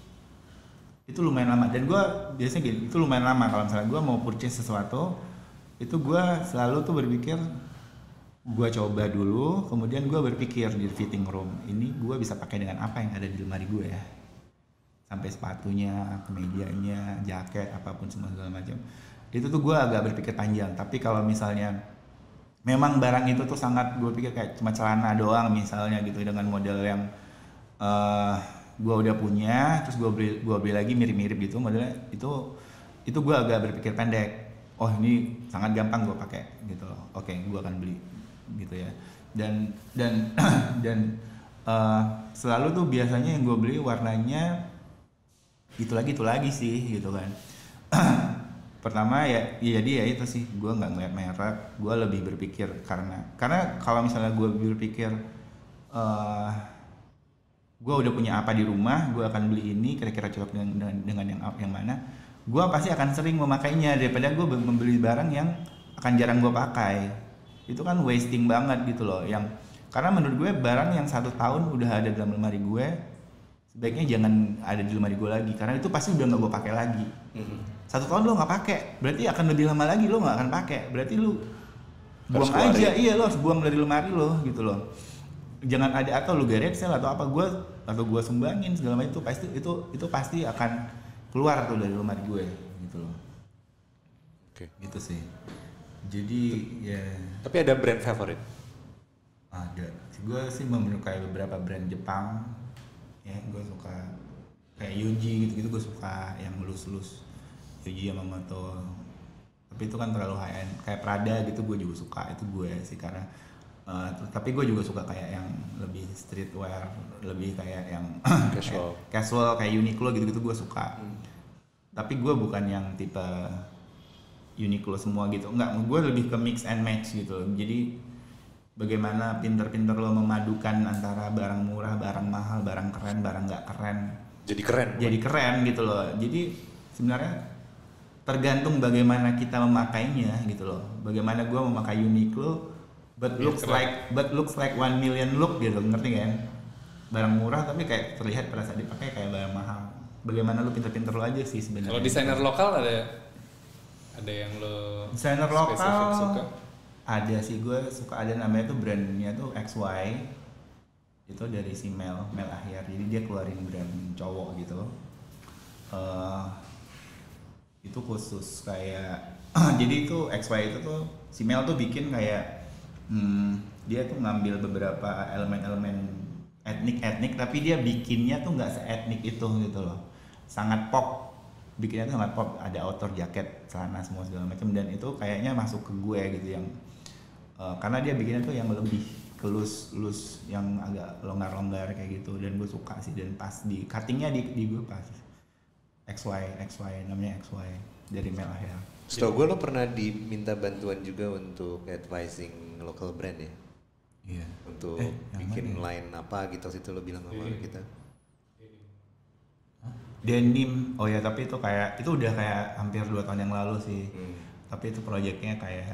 itu lumayan lama, dan gue biasanya gini, itu lumayan lama kalau misalnya gue mau purchase sesuatu itu gue selalu tuh berpikir gue coba dulu, kemudian gue berpikir di fitting room ini gue bisa pakai dengan apa yang ada di lemari gue ya, sampai sepatunya, kemejanya, jaket, apapun semua segala macam. Itu tuh gue agak berpikir panjang. Tapi kalau misalnya memang barang itu tuh sangat gue pikir kayak cuma celana doang misalnya gitu dengan model yang uh, gue udah punya, terus gue beli gue beli lagi mirip-mirip gitu modelnya, itu itu gue agak berpikir pendek. Oh ini sangat gampang gue pakai gitu loh. Oke, gue akan beli gitu ya. Dan dan dan uh, selalu tuh biasanya yang gue beli warnanya itu lagi itu lagi sih gitu kan. Pertama ya, ya jadi ya itu sih, gue nggak ngeliat merek, gue lebih berpikir karena karena kalau misalnya gue berpikir uh, gue udah punya apa di rumah, gue akan beli ini kira-kira cocok dengan, dengan, dengan yang yang mana, gue pasti akan sering memakainya daripada gue membeli barang yang akan jarang gue pakai. Itu kan wasting banget gitu loh, yang karena menurut gue barang yang satu tahun udah ada dalam lemari gue sebaiknya jangan ada di lemari gue lagi, karena itu pasti udah nggak gue pakai lagi. Mm-hmm. Satu tahun lo nggak pakai, berarti akan lebih lama lagi lo nggak akan pakai, berarti lo buang aja, iya lo harus buang dari lemari lo gitu loh. Jangan ada atau lo garage sale atau apa gue atau gue sumbangin segala macam, itu pasti itu itu pasti akan keluar tuh dari lemari gue gitu loh. Oke. Gitu sih. Jadi ya. Tapi ada brand favorit? Ada. Gue sih menyukai beberapa brand Jepang. Ya, gue suka kayak Yuji gitu-gitu, gue suka yang lus-lus. Yuji Yamamoto, tapi itu kan terlalu high end. Kayak Prada gitu gue juga suka, itu gue sih karena uh, tapi gue juga suka kayak yang lebih streetwear, lebih kayak yang casual, kayak casual kayak Uniqlo gitu-gitu gue suka. Hmm. Tapi gue bukan yang tipe Uniqlo semua gitu. Enggak, gue lebih ke mix and match gitu. Jadi bagaimana pinter-pinter lo memadukan antara barang murah, barang mahal, barang keren, barang nggak keren. Jadi keren. Jadi keren gitu loh. Jadi sebenarnya tergantung bagaimana kita memakainya gitu loh. Bagaimana gue memakai Uniqlo, but looks ya, like but looks like one million look gitu, ngerti kan? Barang murah tapi kayak terlihat pada saat dipakai kayak barang mahal. Bagaimana lu pinter-pinter lo aja sih sebenarnya. Kalau desainer lokal ada ada yang lo desainer lokal suka? Ada sih, gue suka, ada namanya tuh brandnya tuh X Y. Itu dari si Mel, Mel Ahyar. Jadi dia keluarin brand cowok gitu. Uh, itu khusus kayak jadi itu X Y itu tuh si Mel tuh bikin kayak hmm, dia tuh ngambil beberapa elemen-elemen etnik-etnik tapi dia bikinnya tuh nggak se-etnik itu gitu loh, sangat pop, bikinnya tuh sangat pop, ada outer jaket, celana semua segala macam, dan itu kayaknya masuk ke gue gitu yang uh, karena dia bikinnya tuh yang lebih ke loose loose yang agak longgar-longgar kayak gitu, dan gue suka sih, dan pas di cuttingnya di, di gue pas X Y X Y namanya X Y dari Mel Ahyar. Setahu gue lo pernah diminta bantuan juga untuk advising local brand ya? Iya. Untuk eh, bikin line apa gitu, situ lo bilang sama iya. kita. Denim, oh ya tapi itu kayak itu udah kayak hampir dua tahun yang lalu sih. Hmm. Tapi itu proyeknya kayak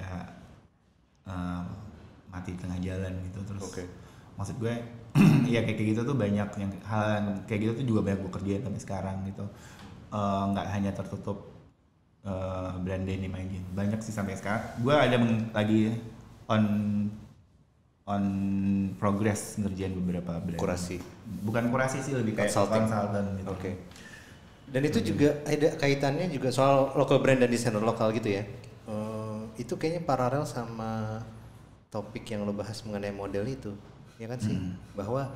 uh, mati tengah jalan gitu terus. Okay. Maksud gue, ya kayak gitu tuh banyak yang hal kayak gitu tuh juga banyak gue kerjain sampai sekarang gitu. Nggak uh, hanya tertutup uh, brand denim aja, banyak sih sampai sekarang. Gue ada meng- lagi on on progress ngerjain beberapa brand. Kurasi. Bukan kurasi sih, lebih kayak consultant gitu. Oke. Okay. Dan itu hmm. juga ada kaitannya juga soal local brand dan desainer lokal gitu ya. Uh, itu kayaknya paralel sama topik yang lo bahas mengenai model itu, ya kan sih? Hmm. Bahwa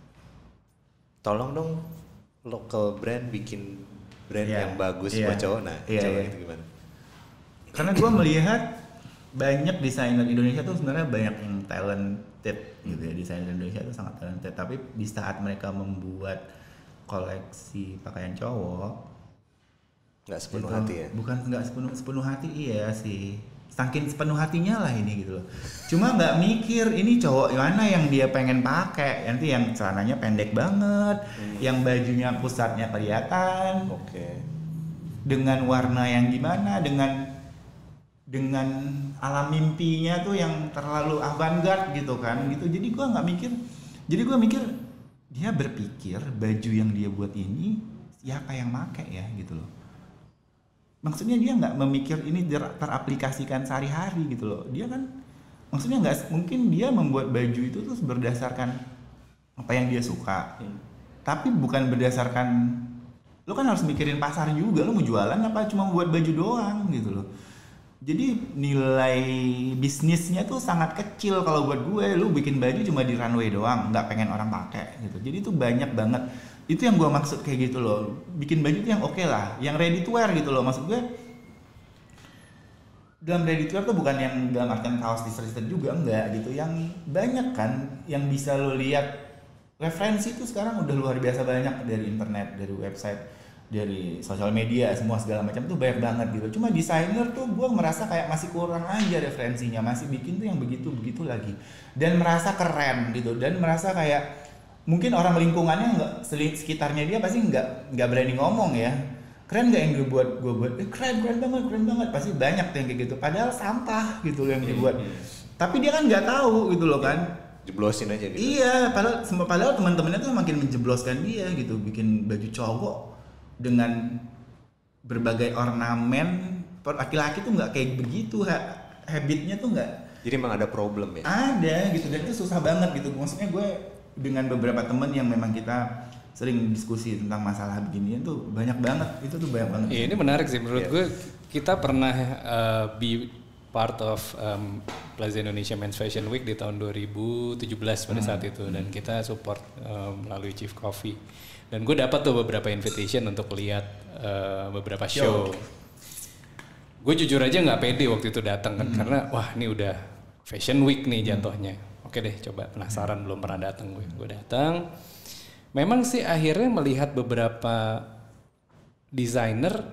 tolong dong local brand bikin brand yeah. yang bagus yeah. buat cowok. Nah, yeah, cowok yeah. itu gimana? Karena gue melihat banyak desainer Indonesia tuh sebenarnya banyak yang talented gitu ya, desainer Indonesia tuh sangat talented, tapi di saat mereka membuat koleksi pakaian cowok nggak sepenuh gitu, hati ya? Bukan nggak sepenuh sepenuh hati, iya sih, saking sepenuh hatinya lah ini gitu loh. Cuma nggak mikir ini cowok mana yang dia pengen pakai, nanti yang celananya pendek banget, hmm. yang bajunya pusatnya kelihatan, oke, okay. dengan warna yang gimana, dengan dengan alam mimpinya tuh yang terlalu avant-garde gitu kan gitu. Jadi gue nggak mikir, jadi gue mikir dia berpikir baju yang dia buat ini siapa yang make ya gitu loh. Maksudnya dia nggak memikir ini teraplikasikan sehari-hari gitu loh. Dia kan maksudnya nggak mungkin dia membuat baju itu terus berdasarkan apa yang dia suka, hmm. tapi bukan berdasarkan, lo kan harus mikirin pasar juga, lo mau jualan apa cuma buat baju doang gitu loh. Jadi nilai bisnisnya tuh sangat kecil kalau buat gue. Lu bikin baju cuma di runway doang, nggak pengen orang pakai gitu. Jadi itu banyak banget. Itu yang gue maksud kayak gitu loh. Bikin baju tuh yang oke okay lah, yang ready to wear gitu loh. Maksud gue dalam ready to wear tuh bukan yang dalam artian kaos diserit juga, enggak gitu. Yang banyak kan yang bisa lo lihat. Referensi itu sekarang udah luar biasa banyak dari internet, dari website, dari sosial media, semua segala macam tuh banyak banget gitu. Cuma desainer tuh gue merasa kayak masih kurang aja referensinya, masih bikin tuh yang begitu-begitu lagi, dan merasa keren gitu, dan merasa kayak mungkin orang lingkungannya nggak, sekitarnya dia pasti nggak nggak berani ngomong ya, keren nggak yang gue buat, gue buat eh, keren keren banget keren banget, pasti banyak tuh yang kayak gitu, padahal sampah gitu yang dibuat, tapi dia kan nggak tahu gitu loh kan. Jeblosin aja gitu. Iya, padahal padahal teman-temannya tuh makin menjebloskan dia gitu, bikin baju cowok dengan berbagai ornamen. Laki-laki tuh nggak kayak begitu, ha, habitnya tuh nggak. Jadi emang ada problem ya? Ada gitu, dan itu susah banget gitu. Maksudnya gue dengan beberapa temen yang memang kita sering diskusi tentang masalah beginian tuh banyak banget, itu tuh banyak banget. Iya, ini menarik sih menurut yeah. gue. Kita pernah uh, be part of um, Plaza Indonesia Men's Fashion Week di tahun dua ribu tujuh belas pada hmm. saat itu, dan kita support um, melalui Chief Coffee. Dan gue dapat tuh beberapa invitation untuk lihat uh, beberapa show. Yo. Gue jujur aja nggak pede waktu itu datang kan, hmm. karena wah ini udah Fashion Week nih jatuhnya. Hmm. Oke deh, coba penasaran, hmm. belum pernah datang gue. Gue datang. Memang sih akhirnya melihat beberapa desainer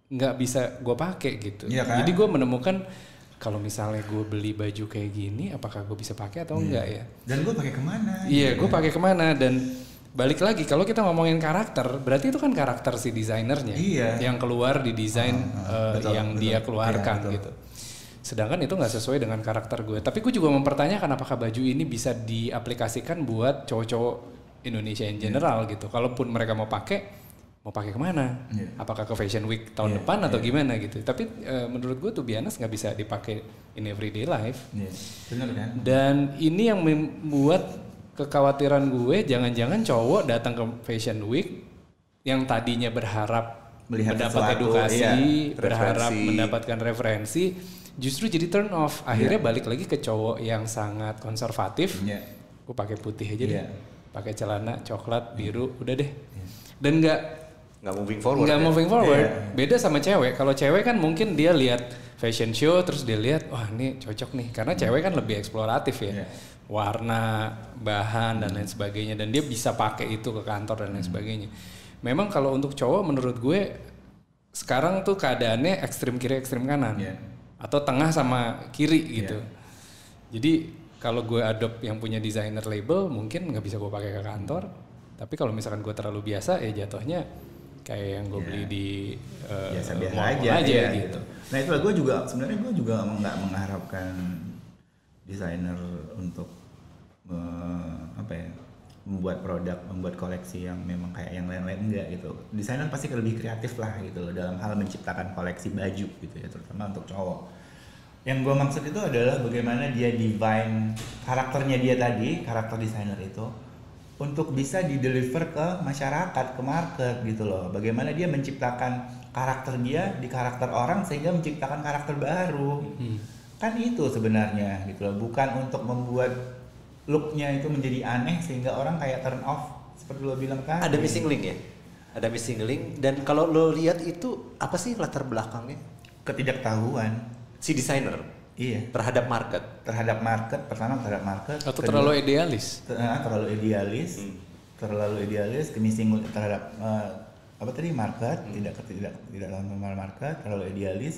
nggak bisa gue pakai gitu. Iya kan? Jadi gue menemukan kalau misalnya gue beli baju kayak gini, apakah gue bisa pakai atau iya. enggak ya? Dan gue pakai kemana? Iya, gitu gue pakai kemana dan balik lagi kalau kita ngomongin karakter, berarti itu kan karakter si desainernya iya. yang keluar di desain uh, uh, betul, yang betul. dia keluarkan iya, gitu. Sedangkan itu nggak sesuai dengan karakter gue. Tapi gue juga mempertanyakan apakah baju ini bisa diaplikasikan buat cowok-cowok Indonesia in general yeah. gitu. Kalaupun mereka mau pakai, mau pakai kemana? Yeah. Apakah ke Fashion Week tahun yeah, depan atau yeah. gimana gitu? Tapi uh, menurut gue tuh biasa nggak bisa dipakai in everyday life. Yeah. Benar kan? Dan ini yang membuat kekhawatiran gue, jangan-jangan cowok datang ke Fashion Week yang tadinya berharap melihat mendapat sesuatu, edukasi, iya, berharap referensi. mendapatkan referensi, justru jadi turn off. Akhirnya yeah. balik lagi ke cowok yang sangat konservatif. Yeah. Gue pakai putih aja yeah. deh, pakai celana coklat, biru, udah deh. Yeah. Dan nggak nggak moving forward. Nggak ya? moving forward. Yeah. Beda sama cewek. Kalau cewek kan mungkin dia lihat fashion show terus dia lihat, wah ini cocok nih, karena cewek kan lebih eksploratif ya. Yeah. Warna, bahan dan lain sebagainya, dan dia bisa pakai itu ke kantor dan lain hmm. sebagainya. Memang kalau untuk cowok menurut gue sekarang tuh keadaannya ekstrim kiri ekstrim kanan yeah. atau tengah sama kiri gitu. Yeah. Jadi kalau gue adopt yang punya designer label mungkin nggak bisa gue pakai ke kantor, tapi kalau misalkan gue terlalu biasa ya jatuhnya kayak yang gue yeah. beli di uh, biasa-biasa aja, aja ya, gitu. gitu. Nah itulah gue juga sebenarnya gue juga nggak mengharapkan desainer untuk uh, apa ya membuat produk, membuat koleksi yang memang kayak yang lain-lain, enggak gitu. Desainer pasti lebih kreatif lah gitu loh dalam hal menciptakan koleksi baju gitu ya, terutama untuk cowok. Yang gue maksud itu adalah bagaimana dia divine karakternya dia tadi, karakter desainer itu untuk bisa di-deliver ke masyarakat, ke market gitu loh. Bagaimana dia menciptakan karakter dia di karakter orang sehingga menciptakan karakter baru. Hmm. Kan itu sebenarnya gitu loh, bukan untuk membuat looknya itu menjadi aneh sehingga orang kayak turn off seperti lo bilang tadi. Ada missing link ya? Ada missing link, dan kalau lo lihat itu apa sih latar belakangnya? Ketidaktahuan si desainer. Iya. Terhadap market. Terhadap market, pertama terhadap market. Atau kedua, terlalu idealis. Ter, uh, terlalu idealis, hmm. terlalu idealis, missing terhadap uh, apa tadi market, hmm. tidak tidak tidak dalam market, terlalu idealis.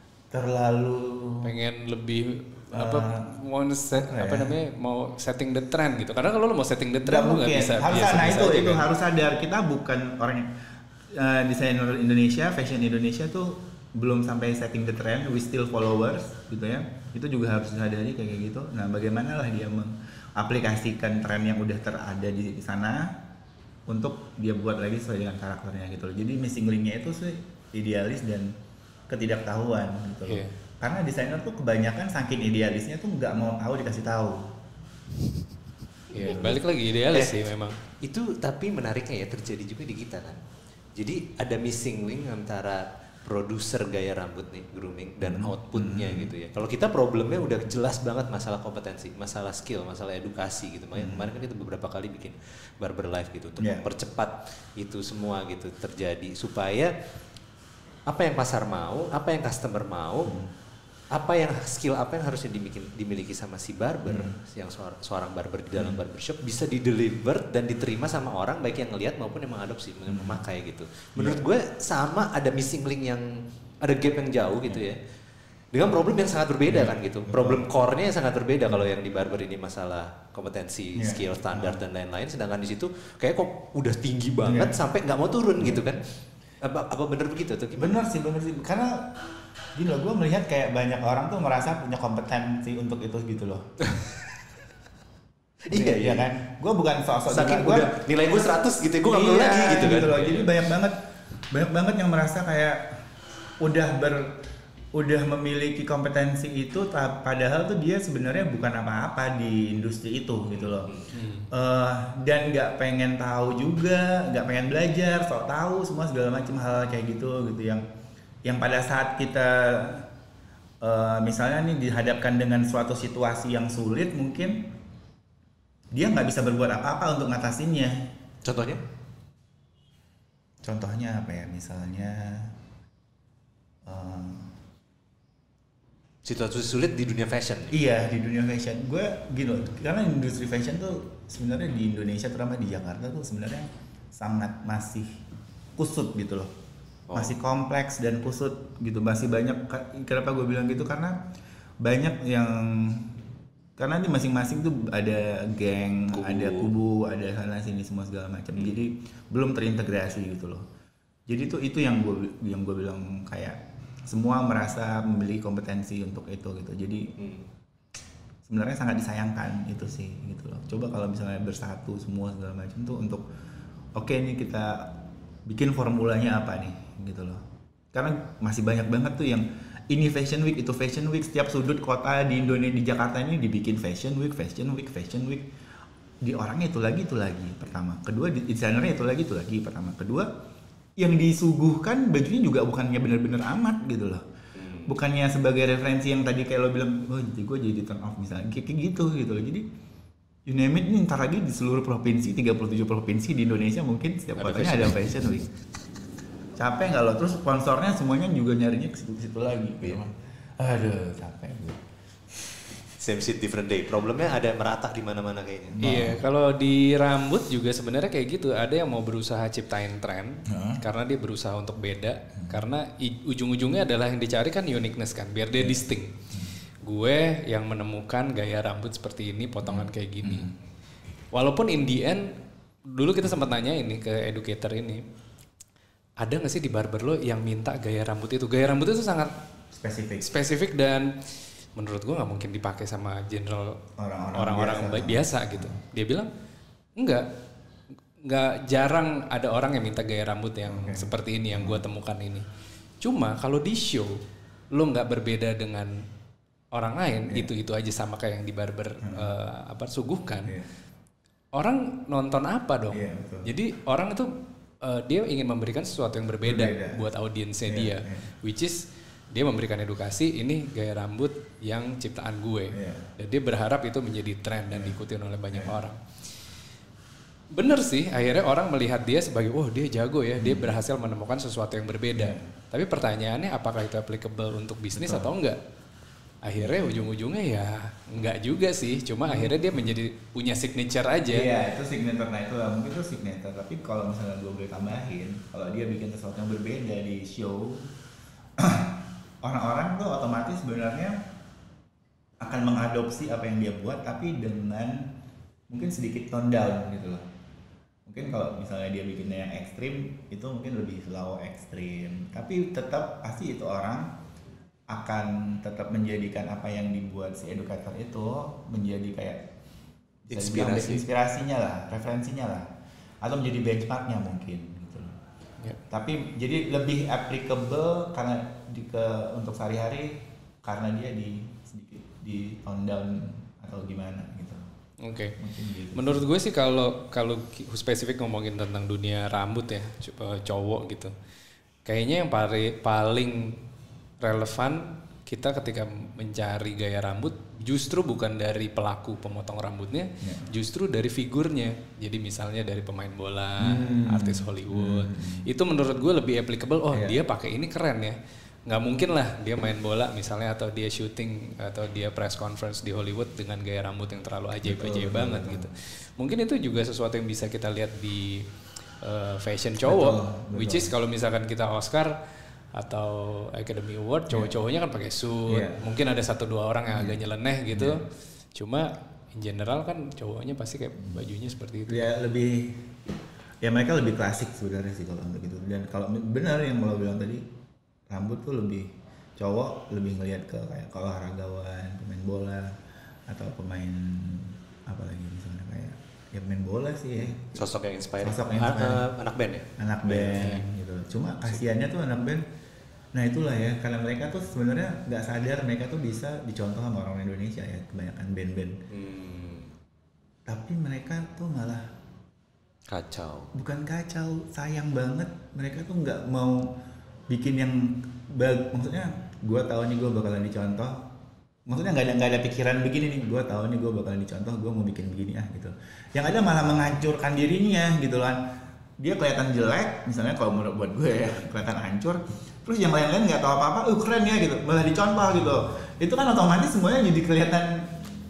Terlalu pengen lebih uh, apa mau set, apa ya? namanya mau setting the trend gitu, karena kalau lo mau setting the trend lo nggak bisa harus biasa, nah biasa itu aja, itu kan? Harus sadar kita bukan orang uh, desainer Indonesia, fashion Indonesia tuh belum sampai setting the trend, we still followers gitu ya, itu juga harus disadari kayak gitu. Nah bagaimana lah dia mengaplikasikan tren yang udah terada di sana untuk dia buat lagi sesuai dengan karakternya gitu loh. Jadi missing linknya itu sih idealis dan ketidaktahuan gitu. Yeah. Karena desainer tuh kebanyakan saking idealisnya tuh nggak mau tahu dikasih tahu. Iya, yeah, balik lagi idealis eh, sih memang. Itu tapi menariknya ya terjadi juga di kita kan. Jadi ada missing link antara produser gaya rambut nih, grooming dan hmm. outputnya hmm. gitu ya. Kalau kita problemnya udah jelas banget masalah kompetensi, masalah skill, masalah edukasi gitu. Makanya hmm. kemarin kan kita beberapa kali bikin barber life gitu untuk yeah. mempercepat itu semua gitu terjadi supaya apa yang pasar mau, apa yang customer mau, hmm. apa yang skill apa yang harusnya dimiliki, dimiliki sama si barber, hmm. yang seorang, seorang barber di dalam hmm. barbershop bisa di-deliver dan diterima sama orang baik yang ngelihat maupun yang mengadopsi, hmm. memakai gitu. Menurut yeah. gue sama ada missing link yang ada gap yang jauh gitu ya. Dengan problem yang sangat berbeda yeah. kan gitu. Problem core-nya yang sangat berbeda kalau yang di barber ini masalah kompetensi, yeah. skill, standar yeah. dan lain-lain, sedangkan di situ kayak kok udah tinggi banget yeah. sampai nggak mau turun yeah. gitu kan. Apa, apa benar begitu tuh? Benar sih, benar sih. Karena gini loh, gue melihat kayak banyak orang tuh merasa punya kompetensi untuk itu gitu loh. Iya, iya kan. Gue bukan sosok saking gue nilai gue seratus gitu, gue nggak perlu iya, lagi gitu kan. Gitu loh. Jadi banyak banget, banyak banget yang merasa kayak udah ber udah memiliki kompetensi itu, padahal tuh dia sebenarnya bukan apa-apa di industri itu gitu loh. Hmm. Uh, dan nggak pengen tahu juga, nggak pengen belajar, sok tahu semua segala macam hal kayak gitu gitu yang yang pada saat kita uh, misalnya nih dihadapkan dengan suatu situasi yang sulit, mungkin dia nggak bisa berbuat apa-apa untuk ngatasinnya. Contohnya? Contohnya apa ya? Misalnya uh, situasi sulit di dunia fashion. Iya, di dunia fashion. Gue gini loh, karena industri fashion tuh sebenarnya di Indonesia terutama di Jakarta tuh sebenarnya sangat masih kusut gitu loh. oh. masih kompleks dan kusut gitu, masih banyak. Kenapa gue bilang gitu, karena banyak yang karena di masing-masing tuh ada geng, kubu. ada kubu, ada sana sini semua segala macam. Hmm. Jadi belum terintegrasi gitu loh. Jadi itu itu yang gue yang gue bilang kayak semua merasa memiliki kompetensi untuk itu gitu. Jadi hmm. sebenarnya sangat disayangkan itu sih gitu loh. Coba kalau misalnya bersatu semua segala macam tuh untuk oke okay, nih kita bikin formulanya apa nih gitu loh. Karena masih banyak banget tuh yang ini fashion week, itu fashion week, setiap sudut kota di Indonesia, di Jakarta ini dibikin fashion week, fashion week, fashion week. Di orangnya itu lagi itu lagi pertama. Kedua di desainernya itu lagi itu lagi pertama. Kedua yang disuguhkan bajunya juga bukannya benar-benar amat gitu loh. Bukannya sebagai referensi yang tadi kayak lo bilang, oh jadi gue jadi turn off misalnya, kayak gitu gitu loh. Jadi you name it, ini ntar lagi di seluruh provinsi, tiga puluh tujuh provinsi di Indonesia mungkin setiap ada kotanya fashion. ada fashion week. Capek nggak lo? Terus sponsornya semuanya juga nyarinya ke situ-situ lagi. Gitu. Aduh capek gue. Same shit different day. Problemnya ada merata di mana-mana kayaknya. Iya, yeah, kalau di rambut juga sebenarnya kayak gitu. Ada yang mau berusaha ciptain tren uh-huh. karena dia berusaha untuk beda. Uh-huh. Karena i- ujung-ujungnya adalah yang dicari kan uniqueness kan, biar dia yeah. distinct. Uh-huh. Gue yang menemukan gaya rambut seperti ini, potongan uh-huh. kayak gini. Uh-huh. Walaupun in the end, dulu kita sempat nanya ini ke educator ini, ada nggak sih di barber lo yang minta gaya rambut itu? Gaya rambut itu sangat spesifik, spesifik dan menurut gue nggak mungkin dipakai sama general orang-orang biasa. biasa gitu. Dia bilang enggak, nggak jarang ada orang yang minta gaya rambut yang okay. seperti ini yang gue temukan ini. Cuma kalau di show lo nggak berbeda dengan orang lain, yeah. itu itu aja sama kayak yang di barber hmm. uh, apa suguhkan. Yeah. Orang nonton apa dong? Yeah, jadi orang itu uh, dia ingin memberikan sesuatu yang berbeda, berbeda. buat audiensnya yeah, dia, yeah. which is dia memberikan edukasi, ini gaya rambut yang ciptaan gue. Yeah. Dan dia berharap itu menjadi tren dan diikutin oleh banyak yeah. orang. Bener sih, akhirnya orang melihat dia sebagai, wah oh, dia jago ya, hmm. dia berhasil menemukan sesuatu yang berbeda. Yeah. Tapi pertanyaannya apakah itu applicable untuk bisnis Betul. atau enggak? Akhirnya ujung-ujungnya ya enggak juga sih, cuma hmm. akhirnya dia menjadi punya signature aja. Iya, yeah, itu signature, nah itu lah, mungkin itu signature. Tapi kalau misalnya gue boleh tambahin, kalau dia bikin sesuatu yang berbeda di show, orang-orang tuh otomatis sebenarnya akan mengadopsi apa yang dia buat, tapi dengan mungkin sedikit tone down gitu loh. Mungkin kalau misalnya dia bikinnya yang ekstrim, itu mungkin lebih slow ekstrim, tapi tetap pasti itu orang akan tetap menjadikan apa yang dibuat si educator itu menjadi kayak inspirasi, inspirasinya lah, referensinya lah, atau menjadi benchmarknya mungkin. Yep. Tapi jadi lebih applicable karena di ke untuk sehari-hari karena dia di sedikit di tone down atau gimana gitu. Oke. Okay. Gitu. Menurut gue sih kalau kalau spesifik ngomongin tentang dunia rambut ya cowok gitu, kayaknya yang paling paling relevan kita ketika mencari gaya rambut justru bukan dari pelaku pemotong rambutnya, yeah. justru dari figurnya. Jadi misalnya dari pemain bola, hmm. artis Hollywood. Hmm. Itu menurut gue lebih applicable. Oh, yeah. dia pakai ini keren ya. Nggak mungkin lah dia main bola misalnya atau dia syuting atau dia press conference di Hollywood dengan gaya rambut yang terlalu ajaib-ajaib banget betul. gitu. Mungkin itu juga sesuatu yang bisa kita lihat di uh, fashion cowok, betul, betul. which is kalau misalkan kita Oscar atau Academy Award cowok-cowoknya kan pakai suit, yeah. mungkin ada satu dua orang yang agak nyeleneh gitu, yeah. cuma in general kan cowoknya pasti kayak bajunya seperti itu. Ya lebih, ya mereka lebih klasik sebenarnya sih kalau untuk itu. Dan kalau benar yang mau bilang tadi, rambut tuh lebih cowok lebih ngelihat ke kayak olahragawan, pemain bola atau pemain apa lagi misalnya kayak ya pemain bola sih ya. Sosok yang inspiring. Sosok yang inspiring. Uh, anak band ya. Anak band yeah. gitu. Cuma kasihannya tuh anak band. Nah itulah ya, karena mereka tuh sebenarnya nggak sadar mereka tuh bisa dicontoh sama orang Indonesia ya, kebanyakan band-band. Hmm. Tapi mereka tuh malah kacau. Bukan kacau, sayang banget. Mereka tuh nggak mau bikin yang bag. Maksudnya, gue tahu nih gue bakalan dicontoh. Maksudnya nggak ada nggak ada pikiran begini nih. Gue tahu nih gue bakalan dicontoh. Gue mau bikin begini ah gitu. Yang ada malah menghancurkan dirinya gitu kan. Dia kelihatan jelek, misalnya kalau menurut buat gue ya kelihatan hancur. Terus yang lain-lain nggak tahu apa-apa, uh keren ya gitu, malah dicontoh gitu. Itu kan otomatis semuanya jadi kelihatan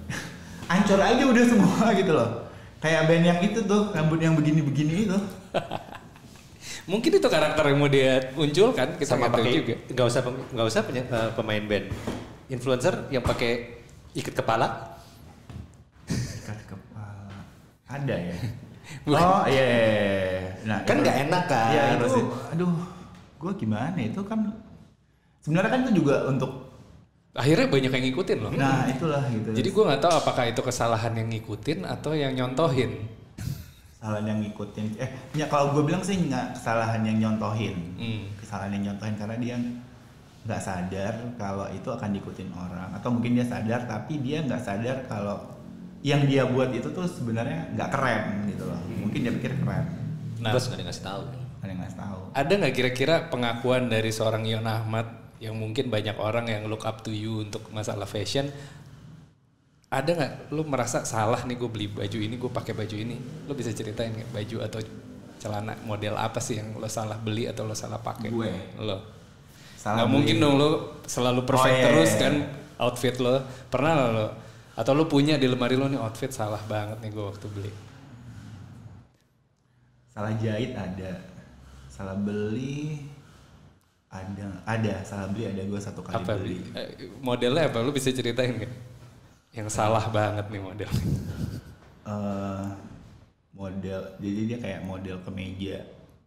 hancur aja udah semua gitu loh. Kayak band yang itu tuh, rambut yang begini-begini itu. Mungkin itu karakter yang mau dia munculkan, kita sama nggak tahu pakai juga. nggak usah nggak usah punya uh, pemain band influencer yang pakai ikat kepala. Ikat kepala ada ya. Oh iya, iya, iya. Nah, kan nggak enak kan. Iya itu, aduh, gue gimana itu kan sebenarnya kan itu juga untuk akhirnya banyak yang ngikutin loh. Nah itulah gitu. Jadi gue nggak tahu apakah itu kesalahan yang ngikutin atau yang nyontohin. Kesalahan yang ngikutin, eh ya kalau gue bilang sih nggak kesalahan yang nyontohin, hmm. kesalahan yang nyontohin karena dia nggak sadar kalau itu akan diikutin orang, atau mungkin dia sadar tapi dia nggak sadar kalau yang dia buat itu tuh sebenarnya nggak keren gitu loh. Hmm. Mungkin dia pikir keren. Nah, bos nggak ngasih tahu. Nggak ngasih tahu. Ada nggak kira-kira pengakuan dari seorang Ion Ahmad yang mungkin banyak orang yang look up to you untuk masalah fashion? Ada nggak lu merasa salah nih gue beli baju ini, gue pakai baju ini? Lu bisa ceritain nggak baju atau celana model apa sih yang lo salah beli atau lo salah pakai? Gue. Lo. Salah nggak mungkin dong lo selalu perfect oh, iya, terus iya. kan outfit lo. Pernah nggak lo? Atau lo punya di lemari lo nih outfit salah banget nih gue waktu beli? Salah jahit ada, salah beli ada, ada salah beli ada gue satu kali apa, beli. Eh, modelnya apa? Lo bisa ceritain nggak? Yang salah banget nih modelnya. Uh, model, jadi dia kayak model kemeja,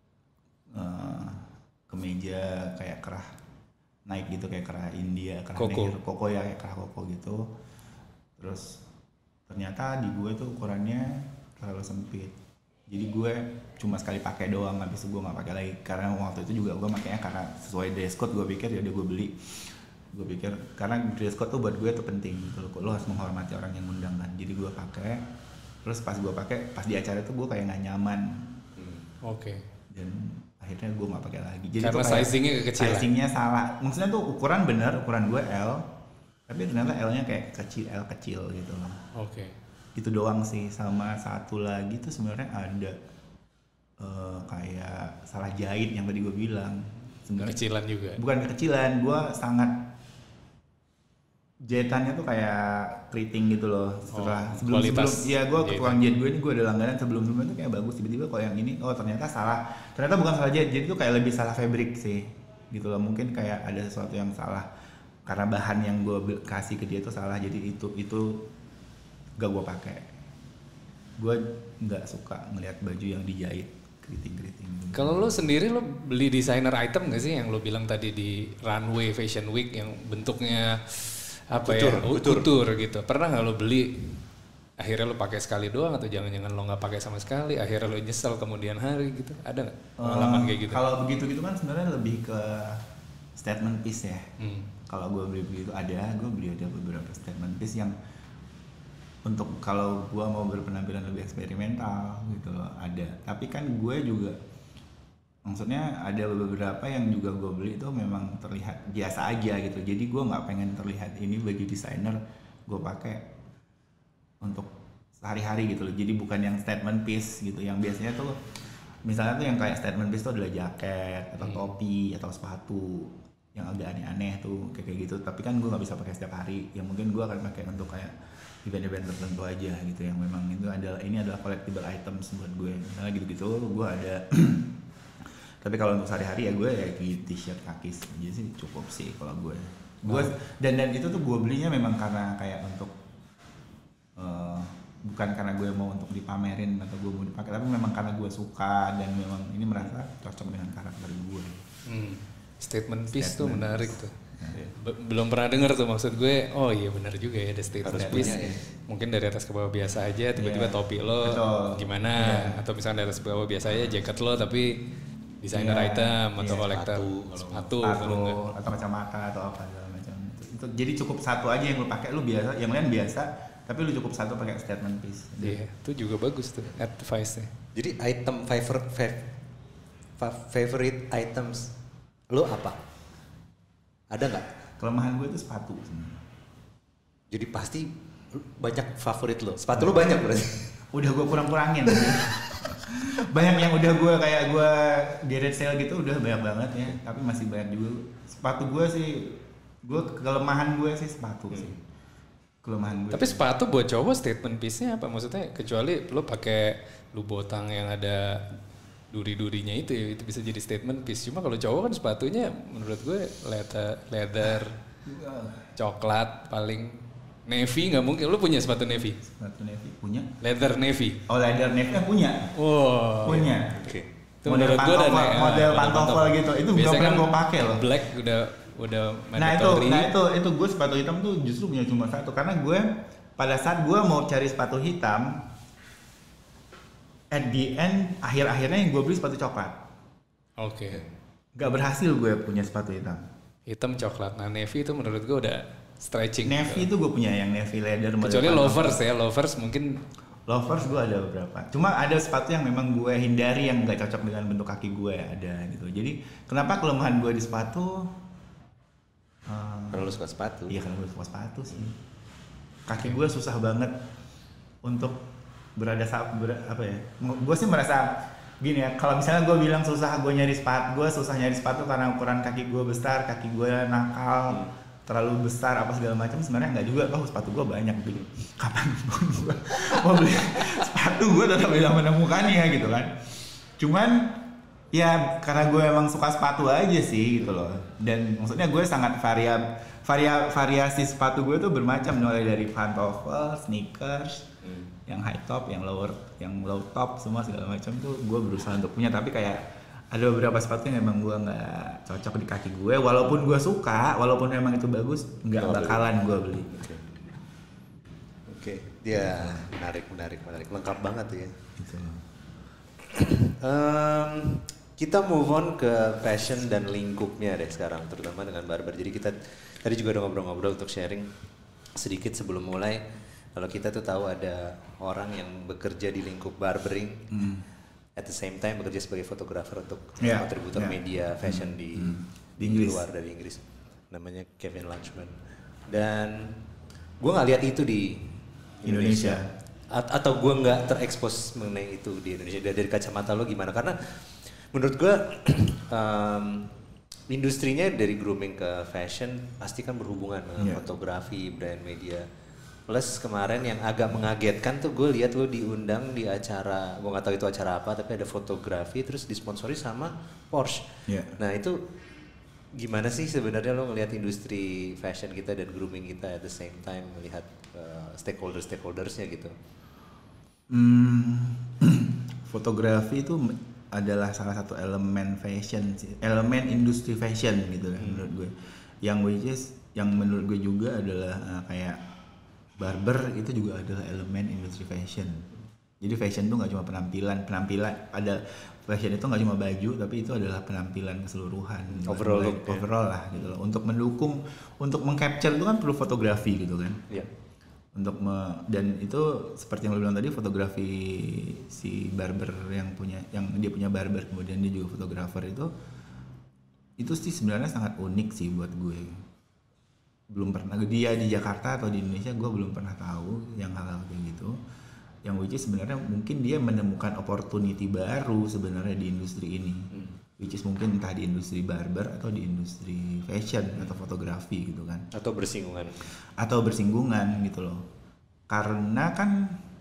uh, kemeja kayak kerah naik gitu, kayak kerah India, kerah koko. Nehru, koko ya kayak kerah koko gitu. Terus ternyata di gue tuh ukurannya terlalu sempit. Jadi gue cuma sekali pakai doang, habis itu gue nggak pakai lagi karena waktu itu juga gue makanya karena sesuai dress code gue pikir ya udah gue beli. Gue pikir karena dress code tuh buat gue tuh penting gitu loh, lo harus menghormati orang yang ngundang kan. Jadi gue pakai, terus pas gue pakai pas di acara itu gue kayak nggak nyaman. Hmm. Oke. Okay. Dan akhirnya gue nggak pakai lagi. Jadi karena sizingnya kekecilan. Sizingnya salah. Maksudnya tuh ukuran bener, ukuran gue L, tapi ternyata L-nya kayak kecil, L kecil gitu loh. Oke. Okay. Itu doang sih. Sama satu lagi tuh sebenarnya ada uh, kayak salah jahit yang tadi gue bilang. Sebenarnya kecilan juga. Bukan kekecilan, gue sangat jahitannya tuh kayak keriting gitu loh. Setelah oh, sebelum sebelum ya gue ke tukang jahit gue ini gue ada langganan sebelum sebelumnya tuh kayak bagus, tiba-tiba kalau yang ini oh ternyata salah, ternyata bukan salah jahit, jadi tuh kayak lebih salah fabric sih gitu loh. Mungkin kayak ada sesuatu yang salah karena bahan yang gue kasih ke dia tuh salah, jadi itu itu gak gue pakai. Gue nggak suka ngelihat baju yang dijahit keriting-keriting gitu. Kalau lo sendiri lo beli designer item gak sih yang lo bilang tadi di runway fashion week yang bentuknya apa kutur, ya kutur. kutur gitu? Pernah nggak lo beli akhirnya lo pakai sekali doang atau jangan-jangan lo nggak pakai sama sekali akhirnya lo nyesel kemudian hari gitu? Ada nggak pengalaman uh, kayak gitu? Kalau begitu gitu kan sebenarnya lebih ke statement piece ya. Hmm. Kalau gue beli begitu ada, gue beli ada beberapa statement piece yang untuk kalau gue mau berpenampilan lebih eksperimental gitu loh ada. Tapi kan gue juga maksudnya ada beberapa yang juga gue beli itu memang terlihat biasa aja gitu. Jadi gue nggak pengen terlihat ini baju desainer gue pakai untuk sehari-hari gitu loh. Jadi bukan yang statement piece gitu. Yang biasanya tuh misalnya tuh yang kayak statement piece tuh adalah jaket atau topi atau sepatu yang agak aneh-aneh tuh kayak gitu. Tapi kan gue nggak bisa pakai setiap hari. Ya mungkin gue akan pakai untuk kayak event-event tertentu aja gitu yang memang itu adalah ini adalah collectible items buat gue. Misalnya gitu-gitu gue ada. Tapi kalau untuk sehari-hari ya gue ya di t-shirt kaki aja sih cukup sih kalau gue. Gue oh. dan dan itu tuh gue belinya memang karena kayak untuk uh, bukan karena gue mau untuk dipamerin atau gue mau dipakai, tapi memang karena gue suka dan memang ini merasa cocok dengan karakter gue. Hmm. Statement piece statement tuh menarik tuh. Ya. Belum pernah dengar tuh maksud gue. Oh iya benar juga ya ada statement piece. Ya. Mungkin dari atas ke bawah biasa aja, tiba-tiba yeah. topi lo Betul. gimana? Yeah. Atau misalnya dari atas ke bawah biasa aja jaket lo tapi designer yeah, item atau kolektor yeah, sepatu, sepatu atau kacamata atau apa segala macam. Itu jadi cukup satu aja yang lu pakai, lu biasa, yang lain biasa, tapi lu cukup satu pakai statement piece. Iya, yeah, itu juga bagus tuh advice-nya. Jadi item favorite favorite items lu apa? Ada nggak? Kelemahan gue itu sepatu sebenarnya. Jadi pasti banyak favorit lo. Sepatu lu banyak berarti. Udah gue kurang-kurangin. Banyak yang udah gue kayak gue garage sale gitu udah banyak banget ya, tapi masih banyak juga sepatu gue sih. Gue kelemahan gue sih sepatu hmm. sih kelemahan gue. Tapi sepatu buat cowok statement piece-nya apa maksudnya? Kecuali lo pakai lubotang yang ada duri-durinya itu ya, itu bisa jadi statement piece. Cuma kalau cowok kan sepatunya menurut gue leather, leather coklat paling navy nggak mungkin. Lu punya sepatu navy? Sepatu navy punya. Leather navy. Oh leather navy punya. Wow. Punya. Oke. Okay. Model pantofel, model, model pantofel gitu. Itu gak pernah gue pakai loh. Black udah udah mandatory. Nah itu, nah itu, itu gue sepatu hitam tuh justru punya cuma satu karena gue pada saat gue mau cari sepatu hitam, at the end akhir-akhirnya yang gue beli sepatu coklat. Oke. Okay. Gak berhasil gue punya sepatu hitam. Hitam coklat. Nah navy itu menurut gue udah stretching. Navy itu gue punya yang navy leather. Kecuali lovers ya, lovers mungkin. Lovers gue ada beberapa. Cuma ada sepatu yang memang gue hindari yang gak cocok dengan bentuk kaki gue ada gitu. Jadi kenapa kelemahan gue di sepatu? Uh, karena lu suka sepatu. Iya karena gue suka sepatu sih. Kaki gue susah banget untuk berada ber, apa ya? Gue sih merasa gini ya. Kalau misalnya gue bilang susah gue nyari sepatu, gue susah nyari sepatu karena ukuran kaki gue besar, kaki gue nakal. Hmm. Terlalu besar apa segala macam sebenarnya nggak juga. Oh sepatu gue banyak gitu. Kapan gue mau beli sepatu gue tetap bisa menemukannya gitu kan. Cuman ya karena gue emang suka sepatu aja sih gitu loh. Dan maksudnya gue sangat variab varia, variasi sepatu gue tuh bermacam mulai dari pantofel, sneakers, hmm. yang high top, yang lower, yang low top semua segala macam tuh gue berusaha untuk punya. Tapi kayak ada beberapa sepatu yang emang gue nggak cocok di kaki gue, walaupun gue suka, walaupun emang itu bagus, nggak bakalan gue beli. Oke, okay. okay. Ya menarik, menarik, menarik, lengkap banget ya. Gitu. um, kita move on ke fashion dan lingkupnya deh sekarang, terutama dengan barber. Jadi kita tadi juga udah ngobrol-ngobrol untuk sharing sedikit sebelum mulai. Kalau kita tuh tahu ada orang yang bekerja di lingkup barbering. Hmm. At the same time bekerja sebagai fotografer untuk yeah, kontributor yeah. media fashion mm, di, mm. di, di luar dari Inggris, namanya Kevin Lunchman. Dan gue nggak lihat itu di Indonesia, Indonesia. A- atau gue nggak terekspos mengenai itu di Indonesia. Dari, dari kacamata lo gimana? Karena menurut gue um, industrinya dari grooming ke fashion pasti kan berhubungan dengan yeah. fotografi, brand media. Plus kemarin yang agak mengagetkan tuh gue lihat lo diundang di acara, gue nggak tahu itu acara apa, tapi ada fotografi terus disponsori sama Porsche. Yeah. Nah itu gimana sih sebenarnya lo ngelihat industri fashion kita dan grooming kita at the same time melihat uh, stakeholder stakeholdersnya gitu? Hmm, fotografi itu adalah salah satu elemen fashion, elemen industri fashion gitu hmm. menurut gue. Yang which is, yang menurut gue juga adalah uh, kayak barber itu juga adalah elemen industri fashion. Jadi fashion itu nggak cuma penampilan, penampilan ada fashion itu nggak cuma baju, tapi itu adalah penampilan keseluruhan. Overall look, overall ya. lah gitu loh. Untuk mendukung, untuk mengcapture itu kan perlu fotografi gitu kan. Iya. Untuk me, dan itu seperti yang lo bilang tadi, fotografi si barber yang punya, yang dia punya barber kemudian dia juga fotografer itu, itu sih sebenarnya sangat unik sih buat gue. Belum pernah dia di Jakarta atau di Indonesia gue belum pernah tahu yang hal-hal kayak gitu, yang which is sebenarnya mungkin dia menemukan opportunity baru sebenarnya di industri ini, hmm. which is mungkin entah di industri barber atau di industri fashion atau fotografi gitu kan, atau bersinggungan atau bersinggungan gitu loh, karena kan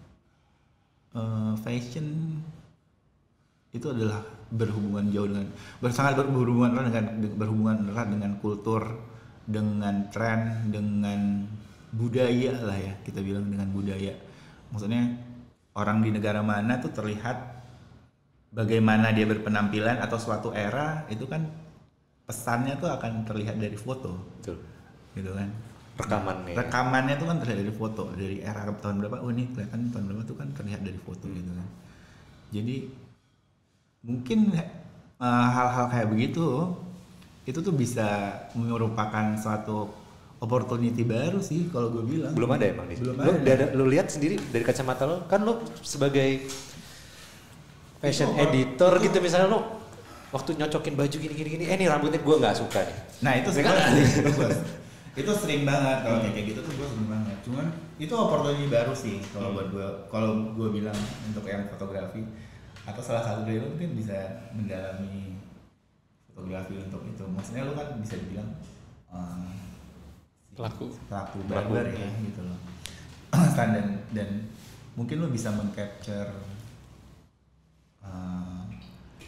uh, fashion itu adalah berhubungan jauh dengan sangat berhubungan erat dengan berhubungan erat dengan kultur, dengan tren, dengan budaya lah ya, kita bilang dengan budaya. Maksudnya orang di negara mana tuh terlihat bagaimana dia berpenampilan atau suatu era itu kan pesannya tuh akan terlihat dari foto. Betul. Gitu kan. Rekamannya. Rekamannya tuh kan terlihat dari foto, dari era tahun berapa, oh ini kelihatan tahun berapa tuh kan terlihat dari foto gitu kan. Jadi mungkin uh, hal-hal kayak begitu itu tuh bisa merupakan suatu opportunity baru sih kalau gue bilang. Belum ada emang nih. Belum lo, ada. Lo lihat sendiri dari kacamata lo, kan lo sebagai fashion itu, editor itu, gitu misalnya lo waktu nyocokin baju gini-gini gini, eh nih rambutnya gue nggak suka nih. Nah itu kan itu sering banget kalau kayak gitu tuh gue sering banget. Cuman itu opportunity baru sih kalau hmm. buat gue, kalau gue bilang untuk yang fotografi atau salah satu dari lo mungkin bisa mendalami fotografi untuk itu. Maksudnya lo kan bisa dibilang um, pelaku pelaku barber ya gitu loh. dan dan mungkin lo bisa mengcapture uh,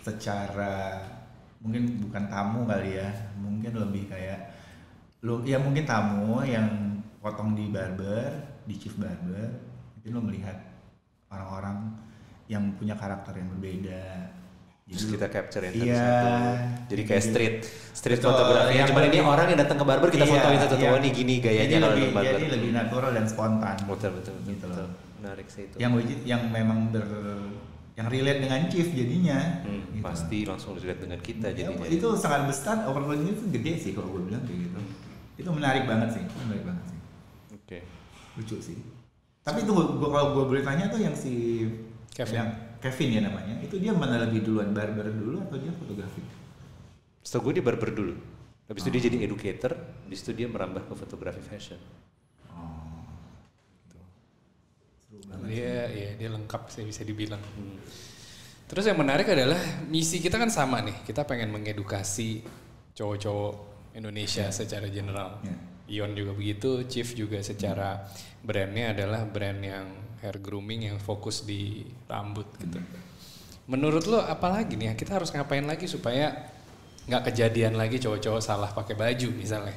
secara mungkin bukan tamu kali ya, mungkin lebih kayak lu ya mungkin tamu yang potong di barber, di chief barber, mungkin lu melihat orang-orang yang punya karakter yang berbeda. Jadi kita capture yang iya, satu-satu. Jadi kayak street street fotografi. Cuma ini orang yang datang ke barber kita iya, fotoin satu-satu. Iya. Oh, nih gini gayanya kalau lebih, ke barber. Jadi lebih natural dan spontan. Betul betul betul. Gitu betul. Menarik sih itu. Yang yang memang ber yang relate dengan chief jadinya. Hmm, gitu. Pasti langsung relate dengan kita ya, jadinya. Itu sangat besar, opportunity itu gede sih kalau gue bilang kayak gitu. Hmm. Itu menarik banget sih, menarik banget sih. Oke. Okay. Lucu sih. Tapi itu gua kalau gue boleh tanya tuh yang si Kevin. Yang Kevin ya namanya, itu dia mana lebih duluan, barber dulu atau dia fotografi? Setahu gue dia barber dulu. Habis oh. itu dia jadi educator, habis itu dia merambah ke fotografi fashion. Oh. Gitu. Seru banget. Dia ya dia lengkap sih bisa dibilang. Hmm. Terus yang menarik adalah misi kita kan sama nih. Kita pengen mengedukasi cowok-cowok Indonesia yeah. secara general. Yeah. Ion juga begitu, Chief juga secara hmm. brandnya adalah brand yang hair grooming yang fokus di rambut gitu. Menurut lo apa lagi nih? Kita harus ngapain lagi supaya nggak kejadian lagi cowok-cowok salah pakai baju misalnya?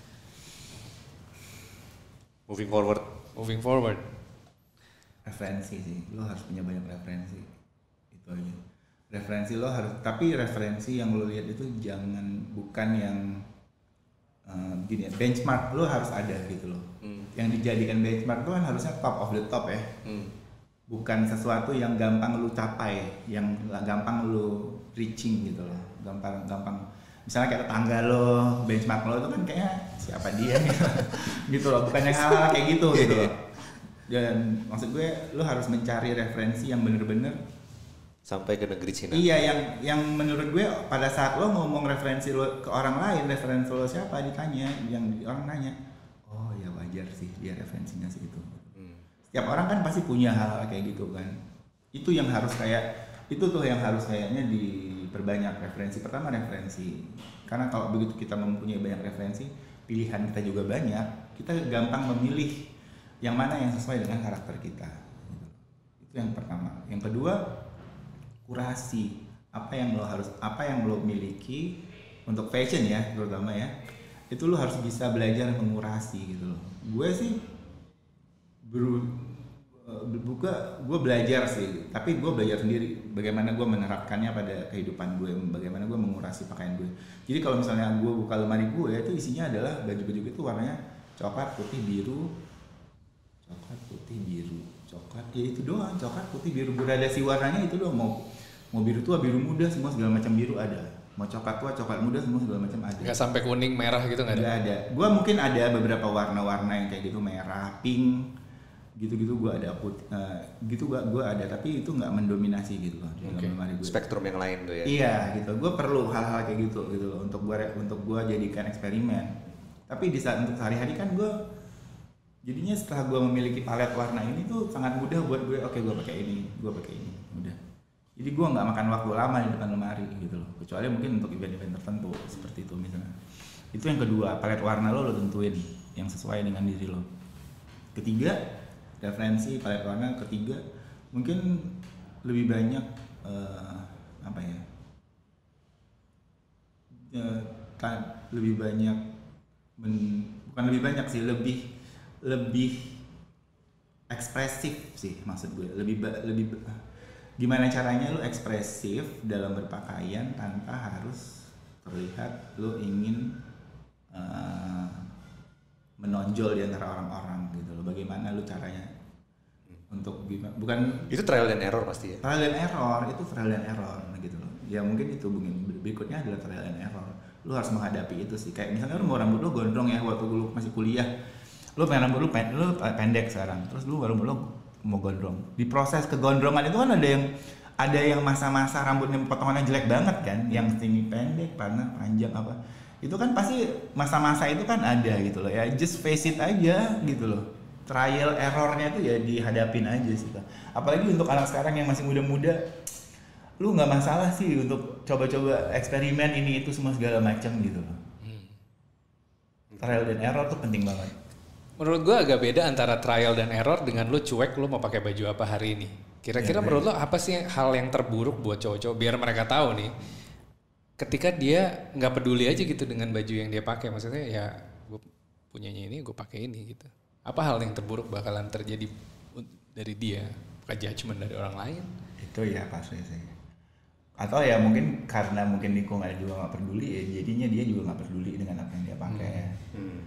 Moving forward. Moving forward. Referensi sih, lo harus punya banyak referensi. Itu aja. Referensi lo harus, tapi referensi yang lo lihat itu jangan bukan yang uh, gini ya, benchmark lo harus ada gitu loh. Hmm. Yang dijadikan benchmark itu kan harusnya top of the top ya, hmm. bukan sesuatu yang gampang lu capai, yang gampang lu reaching gitu loh, gampang gampang. Misalnya kayak tetangga lo, benchmark lo itu kan kayak siapa dia gitu, gitu loh, bukan yang hal-hal kayak gitu gitu loh. Dan maksud gue, lu harus mencari referensi yang bener-bener sampai ke negeri Cina. Iya, yang yang menurut gue pada saat lo ngomong referensi lo ke orang lain, referensi lo siapa ditanya, yang orang nanya. Oh ya wajar sih dia referensinya segitu. Hmm. Setiap orang kan pasti punya hal kayak gitu kan. Itu yang harus kayak itu tuh yang harus kayaknya diperbanyak referensi. Pertama referensi. Karena kalau begitu kita mempunyai banyak referensi, pilihan kita juga banyak. Kita gampang memilih yang mana yang sesuai dengan karakter kita. Itu yang pertama. Yang kedua kurasi. Apa yang lo harus apa yang lo miliki untuk fashion ya terutama ya. Itu lo harus bisa belajar mengurasi gitu loh. Gue sih ber, buka gue belajar sih, tapi gue belajar sendiri bagaimana gue menerapkannya pada kehidupan gue, bagaimana gue mengurasi pakaian gue. Jadi kalau misalnya gue buka lemari gue itu isinya adalah baju-baju itu warnanya coklat, putih, biru, coklat, putih, biru, coklat, ya itu doang, coklat, putih, biru, gradasi warnanya itu doang. Mau mau biru tua, biru muda, semua segala macam biru ada. Mau coklat tua, coklat muda, semua segala macam ada. Gak sampai kuning, merah gitu nggak ada? Nggak ada. Gue mungkin ada beberapa warna-warna yang kayak gitu, merah, pink, gitu-gitu gue ada, putih, uh, gitu gue gue ada. Tapi itu nggak mendominasi gitu loh di okay. dalam lemari gue. Spektrum yang lain tuh ya? Iya gitu. Gue perlu hal-hal kayak gitu gitu loh untuk gue untuk gue jadikan eksperimen. Tapi di saat untuk sehari-hari kan gue jadinya setelah gue memiliki palet warna ini tuh sangat mudah buat gue. Oke, gue pakai ini, gue pakai ini, mudah. Jadi gue nggak makan waktu lama di depan lemari gitu loh, kecuali mungkin untuk event-event tertentu seperti itu misalnya. Itu yang kedua, palet warna lo lo tentuin yang sesuai dengan diri lo. Ketiga, referensi palet warna. Ketiga, mungkin lebih banyak uh, apa ya? Uh, kan, lebih banyak men, bukan lebih banyak sih, lebih lebih ekspresif sih maksud gue. Lebih lebih gimana caranya lu ekspresif dalam berpakaian tanpa harus terlihat lu ingin uh, menonjol di antara orang-orang gitu loh. Bagaimana lu caranya untuk gimana, bukan itu trial and error pasti ya? Trial and error, itu trial and error gitu loh. Ya mungkin itu berikutnya adalah trial and error. Lu harus menghadapi itu sih. Kayak misalnya lu mau rambut lu gondrong ya waktu lu masih kuliah. Lu pengen rambut lu, pen, lu pendek sekarang. Terus lu rambut lu mau gondrong. Di proses kegondrongan itu kan ada yang ada yang masa-masa rambutnya potongannya jelek banget kan, yang tinggi pendek, panjang, panjang apa. Itu kan pasti masa-masa itu kan ada gitu loh ya. Just face it aja gitu loh. Trial errornya itu ya dihadapin aja sih. Apalagi untuk anak sekarang yang masih muda-muda, lu nggak masalah sih untuk coba-coba eksperimen ini itu semua segala macam gitu loh. Hmm. Trial dan error tuh penting banget. Menurut gue agak beda antara trial dan error dengan lu cuek lu mau pakai baju apa hari ini. Kira-kira ya, menurut lo apa sih hal yang terburuk buat cowok-cowok biar mereka tahu nih, ketika dia nggak peduli aja gitu dengan baju yang dia pakai, maksudnya ya gue punyanya ini, gue pakai ini gitu. Apa hal yang terburuk bakalan terjadi dari dia, bukan judgement dari orang lain? Itu ya pasti sih. Atau ya mungkin karena mungkin lingkungan juga nggak peduli, ya jadinya dia juga nggak peduli dengan apa yang dia pakai. Hmm. Hmm.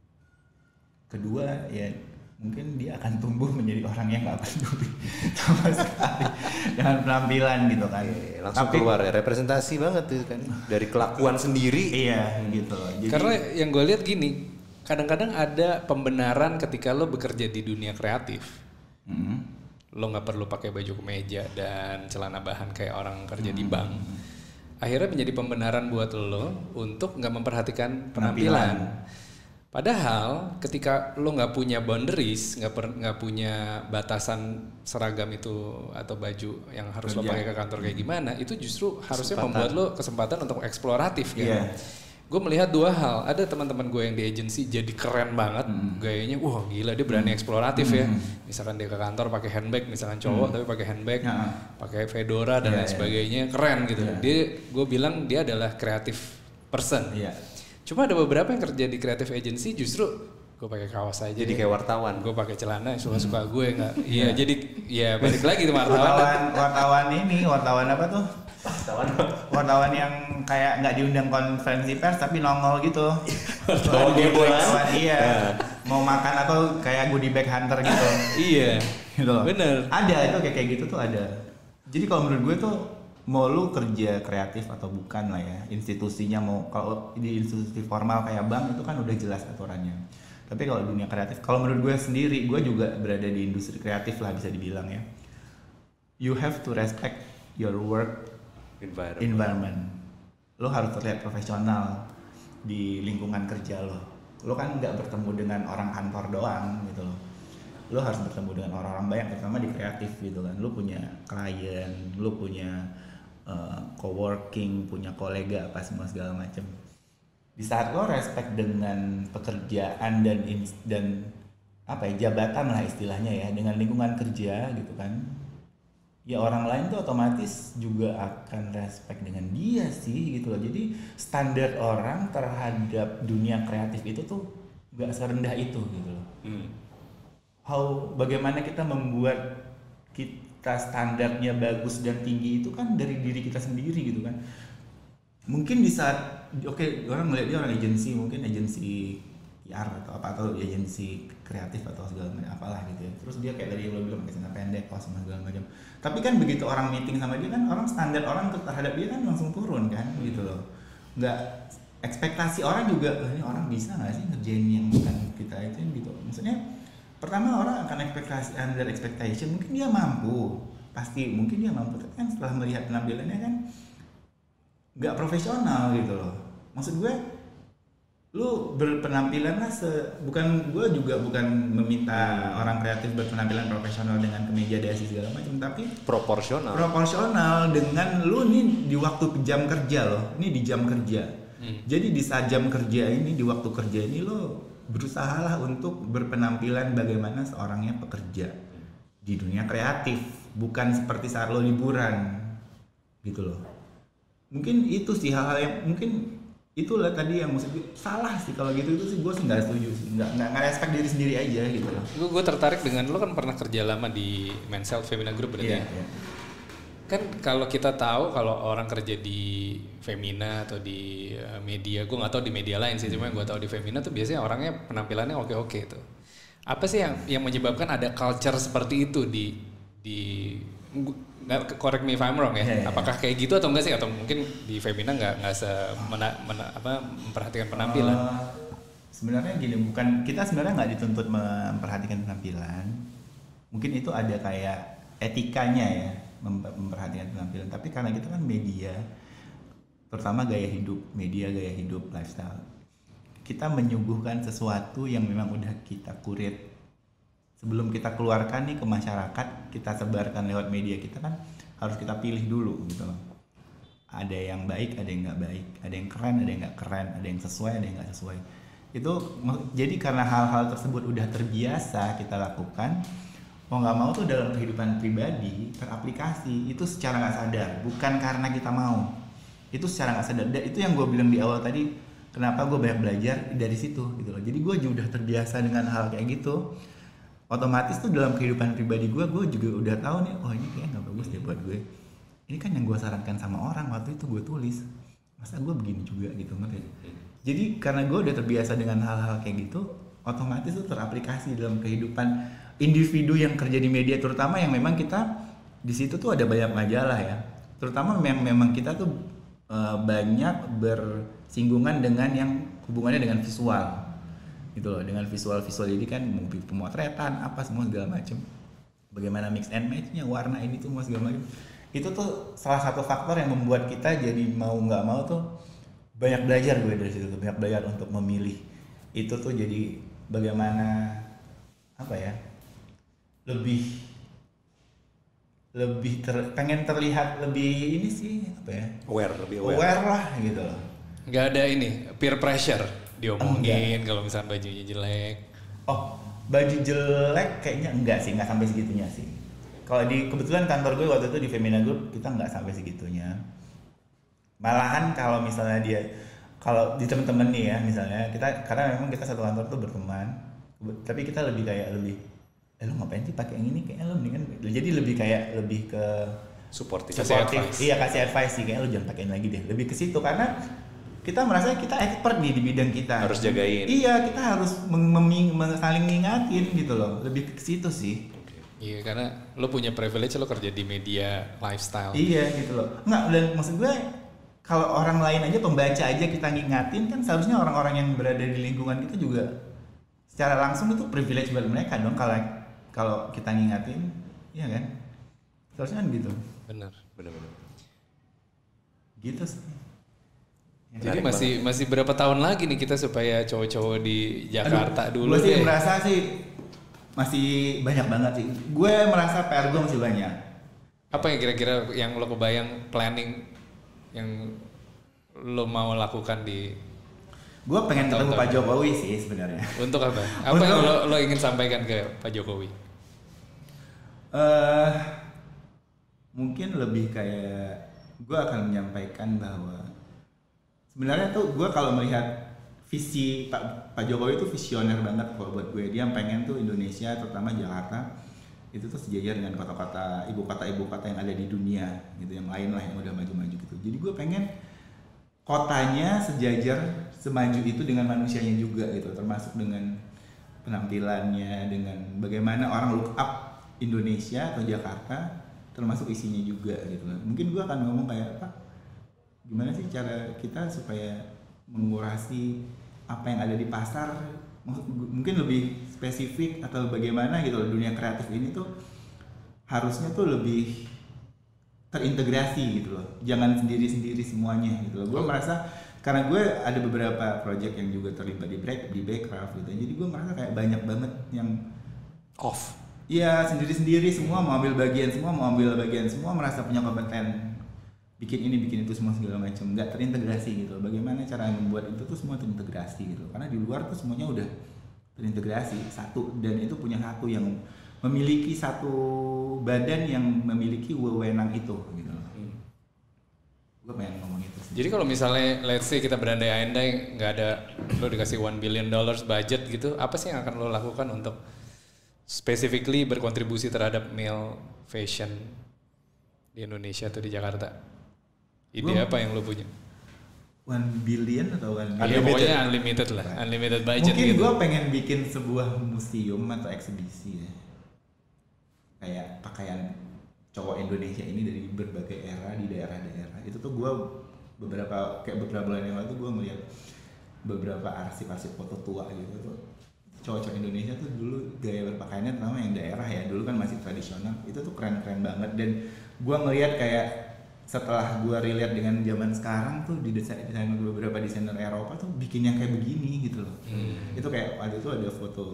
Kedua ya mungkin dia akan tumbuh menjadi orang yang nggak peduli sama sekali dengan penampilan gitu kan. E, langsung Tapi, keluar ya, representasi banget tuh kan dari kelakuan sendiri. Iya gitu. Jadi, karena yang gue lihat gini, kadang-kadang ada pembenaran ketika lo bekerja di dunia kreatif. Mm-hmm. Lo nggak perlu pakai baju kemeja dan celana bahan kayak orang kerja mm-hmm. di bank. Akhirnya menjadi pembenaran buat lo untuk nggak memperhatikan penampilan. penampilan. Padahal ketika lo nggak punya boundaries, nggak nggak punya batasan seragam itu atau baju yang harus Kerja. lo pakai ke kantor kayak gimana, itu justru harusnya kesempatan. membuat lo kesempatan untuk eksploratif kan. Yeah. Gue melihat dua hal, ada teman-teman gue yang di agensi jadi keren banget, mm. gayanya, wah gila dia berani mm. eksploratif mm. ya. Misalkan dia ke kantor pakai handbag, misalkan cowok mm. tapi pakai handbag, yeah. pakai fedora dan yeah, lain sebagainya, yeah. keren gitu. Yeah. Dia, gue bilang dia adalah creative person. Yeah. Cuma ada beberapa yang kerja di creative agency justru gue pakai kaos aja. Jadi kayak wartawan. Gue pakai celana suka-suka gue nggak. Iya jadi ya balik lagi tuh wartawan. Wartawan, wartawan ini wartawan apa tuh? Wartawan. Wartawan yang kayak nggak diundang konferensi pers tapi nongol gitu. Wartawan dia wartawan iya. Mau makan atau kayak goodie bag hunter gitu. Iya. Gitu loh. Bener. Ada itu kayak kayak gitu tuh ada. Jadi kalau menurut gue tuh mau lu kerja kreatif atau bukan lah ya, institusinya mau kalau di institusi formal kayak bank itu kan udah jelas aturannya. Tapi kalau dunia kreatif, kalau menurut gue sendiri, gue juga berada di industri kreatif lah bisa dibilang ya. You have to respect your work environment. environment. Lo harus terlihat profesional di lingkungan kerja lo. Lo kan nggak bertemu dengan orang kantor doang gitu loh. Lo harus bertemu dengan orang-orang banyak, terutama di kreatif gitu kan. Lo punya klien, lo punya Uh, co-working, punya kolega apa semua segala macam. Di saat lo respect dengan pekerjaan dan dan apa ya jabatan lah istilahnya ya, dengan lingkungan kerja gitu kan, ya orang lain tuh otomatis juga akan respect dengan dia sih gitu loh. Jadi standar orang terhadap dunia kreatif itu tuh gak serendah itu gitu loh. Hmm. How bagaimana kita membuat kita standarnya bagus dan tinggi itu kan dari diri kita sendiri gitu kan. Mungkin di saat oke okay, orang melihat dia orang agensi, mungkin agensi P R atau apa atau agensi kreatif atau segala macam apalah gitu ya. Terus dia kayak tadi lo bilang pakai celana pendek, kaos sama segala macam. Tapi kan begitu orang meeting sama dia kan orang standar orang terhadap dia kan langsung turun kan hmm. gitu loh. Enggak ekspektasi orang juga ini orang bisa nggak sih ngerjain yang bukan kita itu gitu. Maksudnya pertama orang akan ekspektasi under expectation, mungkin dia mampu, pasti mungkin dia mampu, tapi kan setelah melihat penampilannya kan nggak profesional gitu loh. Maksud gue, lu berpenampilan lah se, bukan gue juga bukan meminta orang kreatif berpenampilan profesional dengan kemeja dasi segala macam, tapi proporsional. Proporsional dengan lu nih di waktu jam kerja loh, ini di jam kerja. Hmm. Jadi di saat jam kerja ini, di waktu kerja ini lo berusahalah untuk berpenampilan bagaimana seorangnya pekerja di dunia kreatif, bukan seperti saat lo liburan gitu loh. Mungkin itu sih hal-hal yang mungkin itulah tadi yang maksud gue salah sih kalau gitu, itu sih gue sih nggak setuju sih, nggak nggak respect diri sendiri aja gitu loh. Gue gue tertarik dengan lo kan pernah kerja lama di Men's Health Femina Group berarti. Yeah, ya? Yeah. Kan kalau kita tahu kalau orang kerja di Femina atau di media, gue nggak tahu di media lain sih, cuma yang gue tahu di Femina tuh biasanya orangnya penampilannya oke-oke tuh. Apa sih yang yang menyebabkan ada culture seperti itu di di nggak correct me if I'm wrong ya? Yeah, Apakah kayak gitu atau enggak sih? Atau mungkin di Femina nggak nggak se mena, mena, apa memperhatikan penampilan? Uh, sebenarnya gini, bukan kita sebenarnya nggak dituntut memperhatikan penampilan. Mungkin itu ada kayak etikanya ya. Memperhatikan penampilan, tapi karena kita kan media, terutama gaya hidup, media gaya hidup, lifestyle, kita menyuguhkan sesuatu yang memang udah kita kurit sebelum kita keluarkan nih ke masyarakat, kita sebarkan lewat media, kita kan harus kita pilih dulu gitu loh. Ada yang baik, ada yang nggak baik, ada yang keren, ada yang nggak keren, ada yang sesuai, ada yang nggak sesuai. Itu jadi karena hal-hal tersebut udah terbiasa kita lakukan, mau nggak mau tuh dalam kehidupan pribadi teraplikasi itu secara nggak sadar, bukan karena kita mau, itu secara nggak sadar. Dan itu yang gue bilang di awal tadi, kenapa gue banyak belajar dari situ gitu loh. Jadi gue juga udah terbiasa dengan hal kayak gitu, otomatis tuh dalam kehidupan pribadi gue gue juga udah tahu nih, oh ini kayaknya nggak bagus deh buat gue, ini kan yang gue sarankan sama orang waktu itu gue tulis, masa gue begini juga gitu, ngerti? Jadi karena gue udah terbiasa dengan hal-hal kayak gitu, otomatis tuh teraplikasi dalam kehidupan individu yang kerja di media, terutama yang memang kita di situ tuh ada banyak majalah ya, terutama yang memang kita tuh uh, banyak bersinggungan dengan yang hubungannya dengan visual gitu loh, dengan visual-visual ini kan pemotretan apa semua segala macam, bagaimana mix and match-nya, warna ini tuh semua segala macam. Itu tuh salah satu faktor yang membuat kita jadi mau nggak mau tuh banyak belajar gue dari situ tuh, banyak belajar untuk memilih. Itu tuh jadi bagaimana apa ya, lebih lebih ter, pengen terlihat lebih ini sih apa ya, aware, lebih aware, aware lah gitu loh. Nggak ada ini peer pressure diomongin kalau misalnya bajunya jelek. Oh, baju jelek kayaknya enggak sih, nggak sampai segitunya sih. Kalau di kebetulan kantor gue waktu itu di Femina Group kita nggak sampai segitunya. Malahan kalau misalnya dia, kalau di temen-temen nih ya misalnya kita, karena memang kita satu kantor tuh berteman, tapi kita lebih kayak lebih, eh lu ngapain sih pakai yang ini, kayaknya lu mendingan, jadi lebih kayak lebih ke supportive, supportive. Iya, kasih advice sih, kayaknya lu jangan pakein lagi deh, lebih ke situ karena kita merasa kita expert nih di bidang kita, harus jagain. Iya, kita harus mem- mem- saling ngingatin gitu loh, lebih ke situ sih. Iya, karena lo punya privilege, lo kerja di media lifestyle. Iya gitu loh. Nggak, dan maksud gue kalau orang lain aja, pembaca aja kita ngingatin, kan seharusnya orang-orang yang berada di lingkungan kita juga secara langsung itu privilege buat mereka dong kalau kalau kita ngingatin, iya kan? Seharusnya kan gitu. Benar, benar-benar. Gitu sih. Jadi masih banget. masih berapa tahun lagi nih kita supaya cowok-cowok di Jakarta Aduh, dulu gue sih deh. merasa sih masih banyak banget sih. Gue merasa P R gue masih banyak. Apa yang kira-kira yang lo kebayang planning yang lo mau lakukan di? Gue pengen ketemu Pak Jokowi sih sebenarnya. Untuk apa? Apa Untuk, yang lo, lo ingin sampaikan ke Pak Jokowi? Uh, mungkin lebih kayak gue akan menyampaikan bahwa sebenarnya tuh gue kalau melihat visi Pak, Pak Jokowi itu visioner banget kalau buat gue. Dia pengen tuh Indonesia, terutama Jakarta, itu tuh sejajar dengan kota-kota, ibu kota-ibu kota yang ada di dunia gitu, yang lain lah yang udah maju-maju gitu. Jadi gue pengen kotanya sejajar, semaju itu dengan manusianya juga gitu, termasuk dengan penampilannya, dengan bagaimana orang look up Indonesia atau Jakarta, termasuk isinya juga gitu. Mungkin gue akan ngomong kayak, Pak, gimana sih cara kita supaya mengurasi apa yang ada di pasar, mungkin lebih spesifik atau bagaimana gitu loh, dunia kreatif ini tuh harusnya tuh lebih terintegrasi gitu loh, jangan sendiri-sendiri semuanya gitu loh. Gue merasa karena gue ada beberapa project yang juga terlibat di break di Backcraft gitu, jadi gue merasa kayak banyak banget yang off. Iya, sendiri-sendiri semua mau ambil bagian semua mau ambil bagian semua merasa punya kompeten, bikin ini bikin itu semua segala macam, nggak terintegrasi gitu. Bagaimana cara membuat itu tuh semua terintegrasi gitu, karena di luar tuh semuanya udah terintegrasi satu, dan itu punya satu yang memiliki satu badan yang memiliki wewenang itu gitu. Hmm. Gue pengen ngomong itu sih. Jadi kalau misalnya let's say kita berandai-andai nggak ada, lo dikasih one billion dollars budget gitu, apa sih yang akan lo lakukan untuk specifically berkontribusi terhadap male fashion di Indonesia atau di Jakarta? Ide gua, apa yang lo punya? One billion atau one billion? Ya, pokoknya unlimited lah, unlimited budget. Mungkin gitu. Gue pengen bikin sebuah museum atau eksibisi ya, kayak pakaian cowok Indonesia ini dari berbagai era di daerah-daerah. Itu tuh gue beberapa kayak beberapa bulan yang lalu tuh gue ngeliat beberapa arsip-arsip foto tua gitu tuh. Cowok-cowok Indonesia tuh dulu gaya berpakaiannya terutama yang daerah ya, dulu kan masih tradisional, itu tuh keren-keren banget. Dan gue ngeliat kayak setelah gue relate dengan zaman sekarang tuh di desain desain beberapa desainer Eropa tuh bikin yang kayak begini gitu loh. Hmm. Itu kayak waktu itu ada foto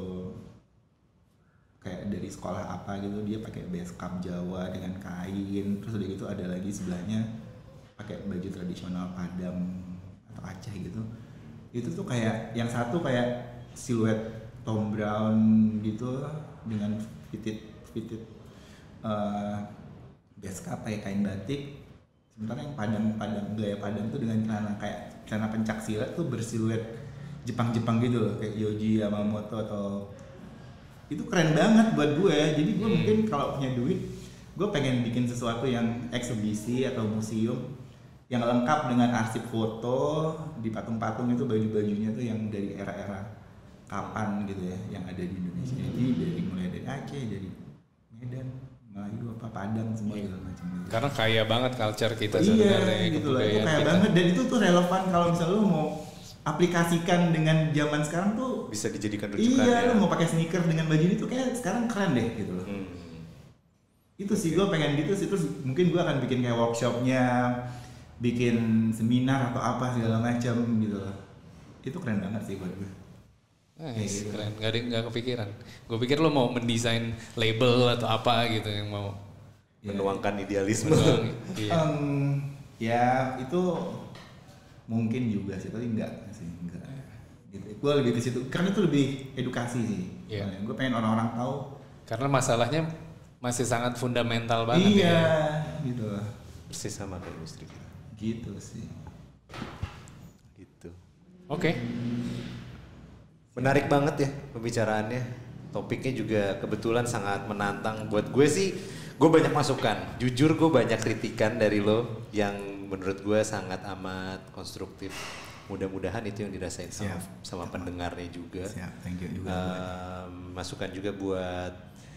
kayak dari sekolah apa gitu, dia pakai base cap Jawa dengan kain, terus udah gitu ada lagi sebelahnya pakai baju tradisional Padang atau Aceh gitu. Itu tuh kayak yang satu kayak siluet Tom Brown gitu dengan fitted fitted uh, beskap pakai kain batik. Sementara yang Padang-Padang gaya Padang tuh dengan celana kayak celana pencak silat tuh bersiluet Jepang-Jepang gitu loh, kayak Yohji Yamamoto atau itu keren banget buat gue. Jadi gue hmm. mungkin kalau punya duit, gue pengen bikin sesuatu yang eksibisi atau museum yang lengkap dengan arsip foto di patung-patung itu, baju-bajunya tuh yang dari era-era kapan gitu ya, yang ada di Indonesia. Jadi dari mulai dari Aceh, dari Medan, Melayu, apa Padang, semua segala macam. Gitu. Karena kaya banget culture kita iya, sebenarnya. Iya gitu lah, itu kaya kita. banget dan itu tuh relevan kalau misalnya lo mau aplikasikan dengan zaman sekarang tuh bisa dijadikan rujukan. Iya, ya. lo mau pakai sneaker dengan baju itu kayak sekarang keren deh gitu loh. Hmm. Itu sih gue pengen gitu sih, terus mungkin gue akan bikin kayak workshopnya, bikin seminar atau apa segala macam gitu loh. Itu keren banget sih buat gue. Nice, gitu. Keren, gak, gak kepikiran. Gue pikir lo mau mendesain label atau apa gitu yang mau menuangkan ya. Idealisme. Menuang, iya. um, ya itu mungkin juga sih, tapi enggak sih, enggak. Gitu. Gue lebih ke situ, karena itu lebih edukasi sih. Yeah. Gue pengen orang-orang tahu. Karena masalahnya masih sangat fundamental banget iya, ya. Iya, gitu. Persis sama kayak industri kita. Gitu sih. Gitu. Oke. Okay. Menarik banget ya pembicaraannya. Topiknya juga kebetulan sangat menantang. Buat gue sih, gue banyak masukan. Jujur gue banyak kritikan dari lo yang menurut gue sangat amat konstruktif. Mudah-mudahan itu yang dirasain sama, sama pendengarnya juga. Siap, thank you juga. Uh, masukan juga buat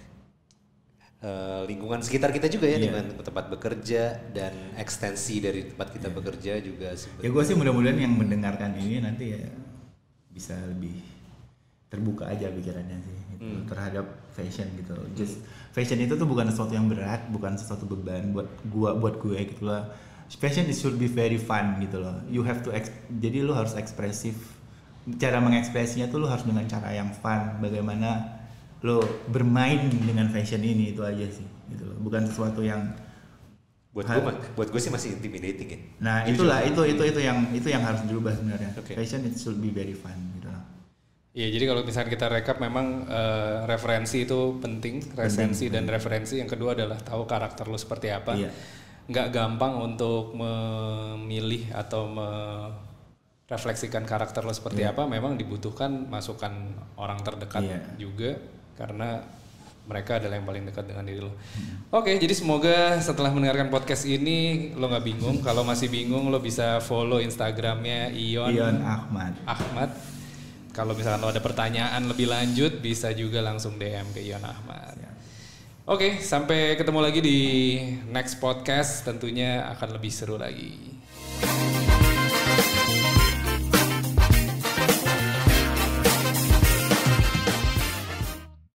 uh, lingkungan sekitar kita juga ya, yeah. Dengan tempat bekerja dan ekstensi dari tempat kita yeah. bekerja juga. Ya gue sih mudah-mudahan yang mendengarkan ini nanti ya bisa lebih terbuka aja pikirannya sih gitu, hmm. terhadap fashion gitu. Just fashion itu tuh bukan sesuatu yang berat, bukan sesuatu beban buat gua buat gue gitu lah. Fashion it should be very fun gitu loh. You have to ex- jadi lu harus ekspresif. Cara mengekspresinya tuh lu harus dengan cara yang fun. Bagaimana lu bermain dengan fashion ini, itu aja sih gitu loh. Bukan sesuatu yang buat gue buat gue sih masih intimidating ya. Nah, jujur, itulah itu itu itu yang itu yang harus dirubah sebenarnya. Okay. Fashion it should be very fun gitu loh. Iya, jadi kalau misalnya kita rekap memang uh, referensi itu penting, referensi dan referensi. Yang kedua adalah tahu karakter lu seperti apa. Iya. Nggak gampang untuk memilih atau merefleksikan karakter lu seperti iya. apa. Memang dibutuhkan masukan orang terdekat iya. juga, karena mereka adalah yang paling dekat dengan diri lo. Hmm. Oke, jadi semoga setelah mendengarkan podcast ini lo nggak bingung. Kalau masih bingung, lo bisa follow Instagramnya Ion, Ion Ahmad. Ahmad. Kalau misalkan lo ada pertanyaan lebih lanjut, bisa juga langsung D M ke Ion Ahmad. Ya. Oke, sampai ketemu lagi di next podcast. Tentunya akan lebih seru lagi.